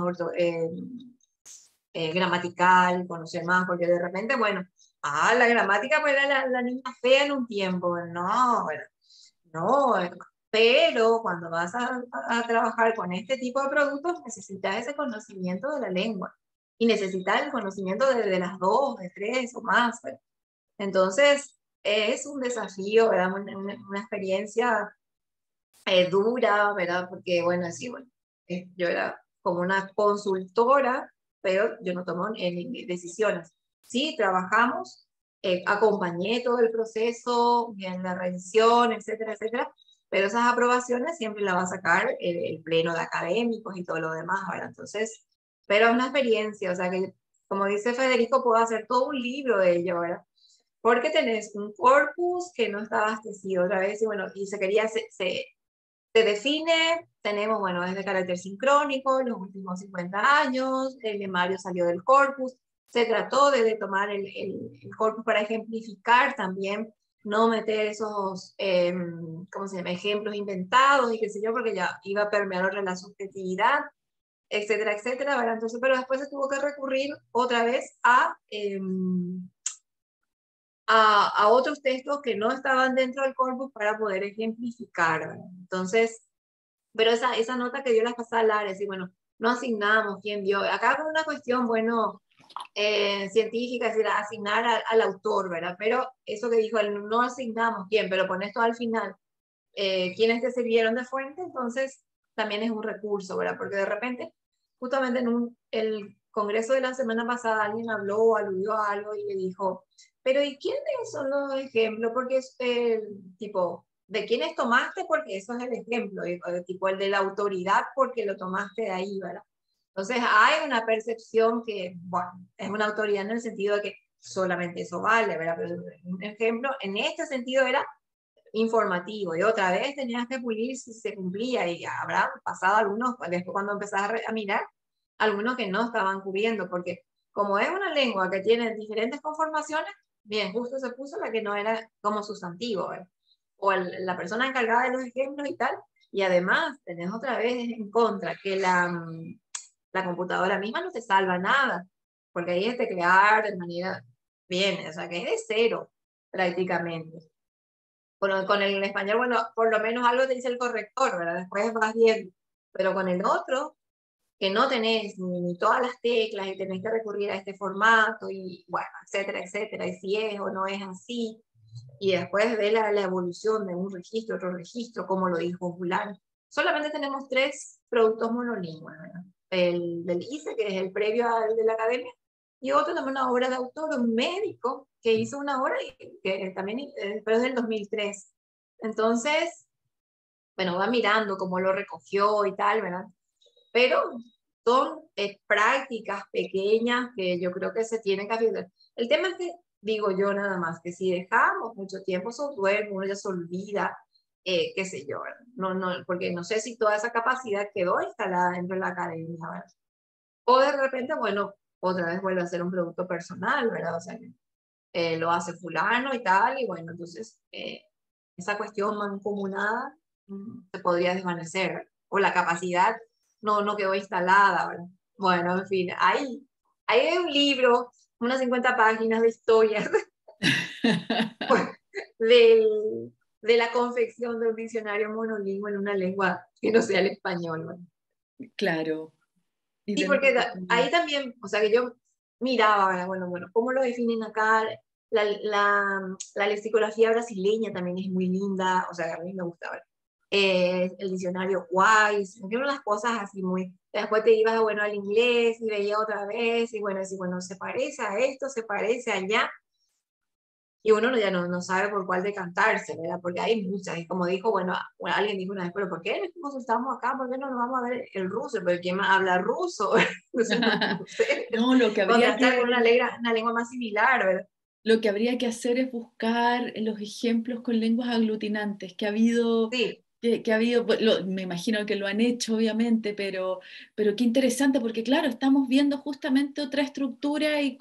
Speaker 2: gramatical, conocer más, porque de repente, bueno, la gramática pues era la niña fea en un tiempo, no, bueno, no, pero cuando vas a trabajar con este tipo de productos necesitas ese conocimiento de la lengua y necesitas el conocimiento de las dos, de tres o más, ¿verdad? Entonces, es un desafío, ¿verdad? Una experiencia dura, ¿verdad? Porque, bueno, sí, bueno, yo era como una consultora, pero yo no tomo decisiones. Sí, trabajamos, acompañé todo el proceso, en la revisión, etcétera, etcétera, pero esas aprobaciones siempre las va a sacar el pleno de académicos y todo lo demás, ¿verdad? Entonces, pero es una experiencia, o sea que, como dice Federico, puedo hacer todo un libro de ello, ¿verdad? Porque tenés un corpus que no está abastecido otra vez y bueno, y se define, tenemos, bueno, es de carácter sincrónico, los últimos 50 años, el Mario salió del corpus, se trató de tomar el corpus para ejemplificar también, no meter esos, ¿cómo se llama?, ejemplos inventados y qué sé yo, porque ya iba a permear otra la subjetividad, etcétera, etcétera, ¿verdad? Entonces, pero después se tuvo que recurrir otra vez a otros textos que no estaban dentro del corpus para poder ejemplificar, ¿verdad? Entonces, pero esa nota que dio la pasada Lares, y bueno, no asignamos quién dio. Acá con una cuestión, bueno, científica, es decir, asignar al autor, ¿verdad? Pero eso que dijo, no asignamos quién, pero pon esto al final, quiénes te sirvieron de fuente, entonces también es un recurso, ¿verdad? Porque de repente, justamente en el congreso de la semana pasada, alguien habló, aludió a algo y le dijo, pero ¿y quiénes son los ejemplos? Porque es tipo, ¿de quiénes tomaste? Porque eso es el ejemplo, y, tipo el de la autoridad porque lo tomaste de ahí, ¿verdad? Entonces hay una percepción que, bueno, es una autoridad en el sentido de que solamente eso vale, ¿verdad? Pero un ejemplo en este sentido era informativo y otra vez tenías que pulir si se cumplía y habrá pasado algunos, después cuando empezás a mirar, algunos que no estaban cubriendo, porque como es una lengua que tiene diferentes conformaciones, bien, justo se puso la que no era como sustantivo, ¿verdad? O la persona encargada de los ejemplos y tal, y además tenés otra vez en contra que la computadora misma no te salva nada, porque ahí es teclear de manera bien, o sea que es de cero prácticamente. Con el español, bueno, por lo menos algo te dice el corrector, ¿verdad? Después vas bien. Pero con el otro, que no tenés ni todas las teclas y tenés que recurrir a este formato y, bueno, etcétera, etcétera, y si es o no es así. Y después de la evolución de un registro, otro registro, como lo dijo Fulano. Solamente tenemos 3 productos monolingües, ¿verdad? El del ICE, que es el previo al de la academia, y otro también una obra de autor, un médico que hizo una obra que también, pero es del 2003. Entonces, bueno, va mirando cómo lo recogió y tal, ¿verdad? Pero son prácticas pequeñas que yo creo que se tienen que hacer. El tema es que, digo yo nada más, que si dejamos mucho tiempo software, uno ya se olvida, qué sé yo, ¿verdad? Porque no sé si toda esa capacidad quedó instalada dentro de la academia, ¿verdad? O de repente, bueno, otra vez vuelve a ser un producto personal, ¿verdad? O sea, lo hace fulano y tal, y bueno, entonces esa cuestión mancomunada se podría desvanecer, ¿verdad? O la capacidad no quedó instalada, ¿verdad? Bueno, en fin, hay un libro, unas 50 páginas de historias de la confección de un diccionario monolingüe en una lengua que no sea el español, ¿verdad?
Speaker 1: Claro. Y
Speaker 2: Sí,
Speaker 1: de nuevo,
Speaker 2: porque ahí también, o sea, que yo miraba, ¿verdad? Bueno, ¿cómo lo definen acá? La lexicografía brasileña también es muy linda, o sea, a mí me gusta, ¿verdad? El diccionario Wise, tiene unas cosas así muy... Después te ibas, bueno, al inglés y veía otra vez, y bueno, así, bueno, se parece a esto, se parece a allá. y uno ya no sabe por cuál decantarse, ¿verdad? Porque hay muchas, y como dijo, bueno, alguien dijo una vez, pero ¿por qué nos estamos acá? ¿Por qué no nos vamos a ver el ruso? Pero ¿quién más habla ruso? Entonces no sé,
Speaker 1: No,
Speaker 2: contrastar con una lengua más similar, ¿verdad?
Speaker 1: lo que habría que hacer es buscar los ejemplos con lenguas aglutinantes, que ha habido,
Speaker 2: Sí,
Speaker 1: que ha habido, pues, me imagino que lo han hecho, obviamente, pero qué interesante, porque claro, estamos viendo justamente otra estructura y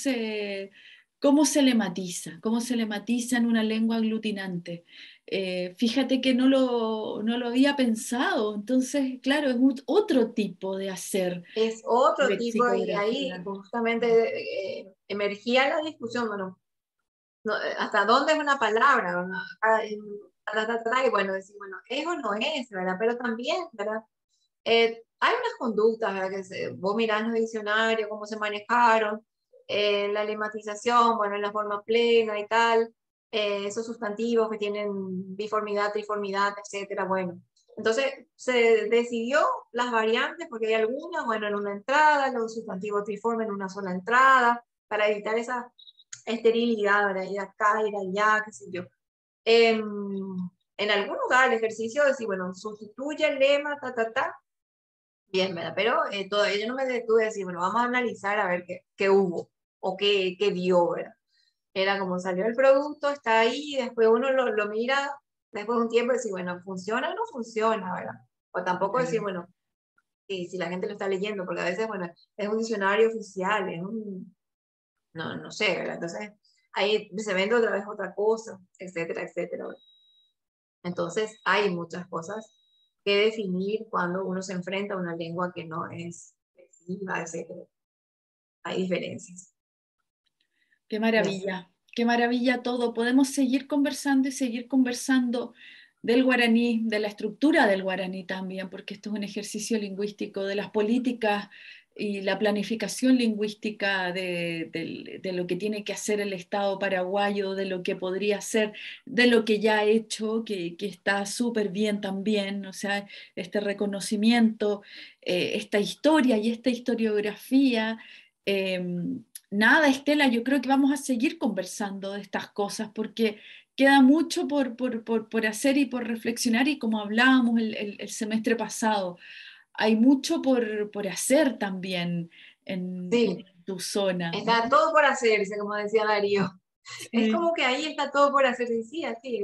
Speaker 1: cómo se le matiza en una lengua aglutinante. Fíjate que no lo había pensado, entonces, claro, es otro tipo de hacer
Speaker 2: es otro tipo, y ahí
Speaker 1: lexicografía.
Speaker 2: justamente emergía la discusión, bueno, hasta dónde es una palabra, ¿verdad? Y bueno, decir, bueno, es o no es, ¿verdad? Pero también, ¿verdad? Hay unas conductas, ¿verdad? Vos mirás los diccionarios, cómo se manejaron, la lematización, bueno, en la forma plena y tal, esos sustantivos que tienen biformidad, triformidad, etcétera, bueno. Entonces se decidió las variantes, porque hay algunas, bueno, en una entrada, los sustantivos triformes en una sola entrada, para evitar esa esterilidad, ¿verdad? Ir acá, ir allá, qué sé yo. En algún lugar el ejercicio de decir, bueno, sustituye el lema, bien, ¿verdad? Pero todavía yo no me detuve a decir, bueno, vamos a analizar a ver qué hubo o qué dio, ¿verdad? Era como salió el producto, está ahí, y después uno lo mira, después de un tiempo, y decir, bueno, ¿funciona o no funciona, ¿verdad? O tampoco decir,
Speaker 1: Claro.
Speaker 2: bueno, si la gente lo está leyendo, porque a veces, bueno, es un diccionario oficial, no sé, ¿verdad? Entonces, ahí se vende otra vez otra cosa, etcétera, etcétera, ¿verdad? Entonces, hay muchas cosas que definir cuando uno se enfrenta a una lengua que no es flexiva, etcétera. Hay diferencias. Y así.
Speaker 1: Qué maravilla todo. Podemos seguir conversando y seguir conversando del guaraní, de la estructura del guaraní también, porque esto es un ejercicio lingüístico, de las políticas y la planificación lingüística de lo que tiene que hacer el Estado paraguayo, de lo que podría hacer, de lo que ya ha hecho, que está súper bien también, o sea, este reconocimiento, esta historia y esta historiografía. Nada, Estela, yo creo que vamos a seguir conversando de estas cosas porque queda mucho por hacer y por reflexionar y como hablábamos el semestre pasado, hay mucho por hacer también en
Speaker 2: Sí,
Speaker 1: tu zona, ¿no?
Speaker 2: está todo por hacerse, como decía Darío. Es
Speaker 1: Sí.
Speaker 2: como que ahí está todo por hacerse, sí, así.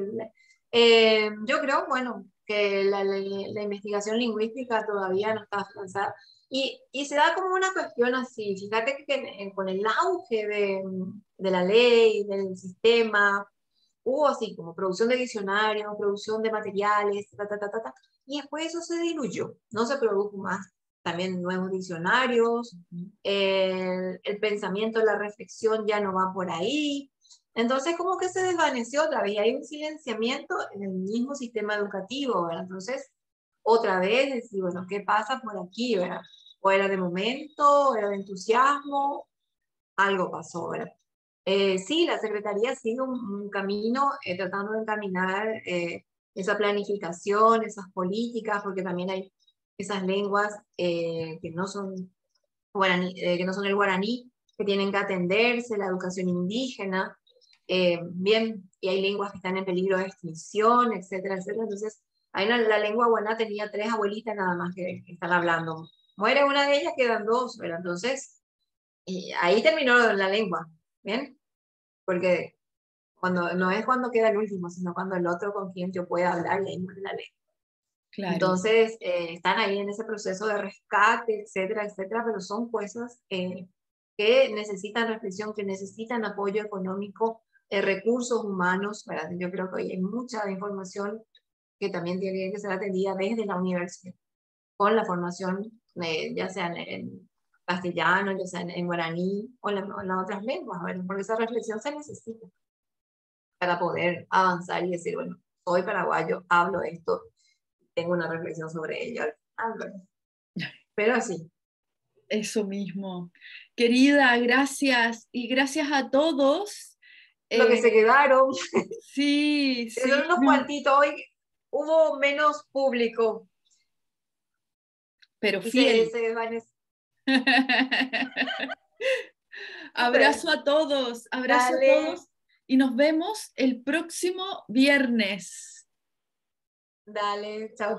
Speaker 2: Yo creo, bueno, que la investigación lingüística todavía no está avanzada. Y se da como una cuestión así. Fíjate que con el auge de la ley, del sistema, hubo así como producción de diccionarios, producción de materiales, y después eso se diluyó, no se produjo más. También nuevos diccionarios, el pensamiento, la reflexión ya no va por ahí. Entonces, como que se desvaneció otra vez, y hay un silenciamiento en el mismo sistema educativo, ¿verdad? Entonces, otra vez decir, bueno, ¿qué pasa por aquí, verdad? O era de momento, era de entusiasmo, algo pasó, ¿verdad? Sí, la Secretaría sigue un camino tratando de encaminar esa planificación, esas políticas, porque también hay esas lenguas que no son que no son el guaraní, que tienen que atenderse, la educación indígena, bien, y hay lenguas que están en peligro de extinción, etcétera, etcétera. Entonces, la lengua guaná tenía 3 abuelitas nada más que están hablando. Muere una de ellas, quedan 2, ¿verdad? Entonces, y ahí terminó la lengua, ¿bien? Porque no es cuando queda el último, sino cuando el otro con quien yo pueda hablar y ahí muere la lengua.
Speaker 1: Claro.
Speaker 2: Entonces, están ahí en ese proceso de rescate, etcétera, etcétera, pero son cosas que necesitan reflexión, que necesitan apoyo económico, recursos humanos, ¿verdad? Yo creo que hoy hay mucha información que también tiene que ser atendida desde la universidad, con la formación, ya sea en castellano, ya sea en guaraní o en las otras lenguas, ¿verdad? Porque esa reflexión se necesita para poder avanzar y decir, bueno, soy paraguayo, hablo esto, tengo una reflexión sobre ello. Pero así,
Speaker 1: Eso mismo. Querida, gracias y gracias a todos.
Speaker 2: lo que se
Speaker 1: Eh,
Speaker 2: quedaron,
Speaker 1: sí,
Speaker 2: son
Speaker 1: sí,
Speaker 2: unos
Speaker 1: no,
Speaker 2: cuantitos, hoy hubo menos público
Speaker 1: pero
Speaker 2: y
Speaker 1: fiel.
Speaker 2: se desvaneció. Súper,
Speaker 1: Abrazo a todos, abrazo a
Speaker 2: dale,
Speaker 1: todos y nos vemos el próximo viernes.
Speaker 2: Dale, chao.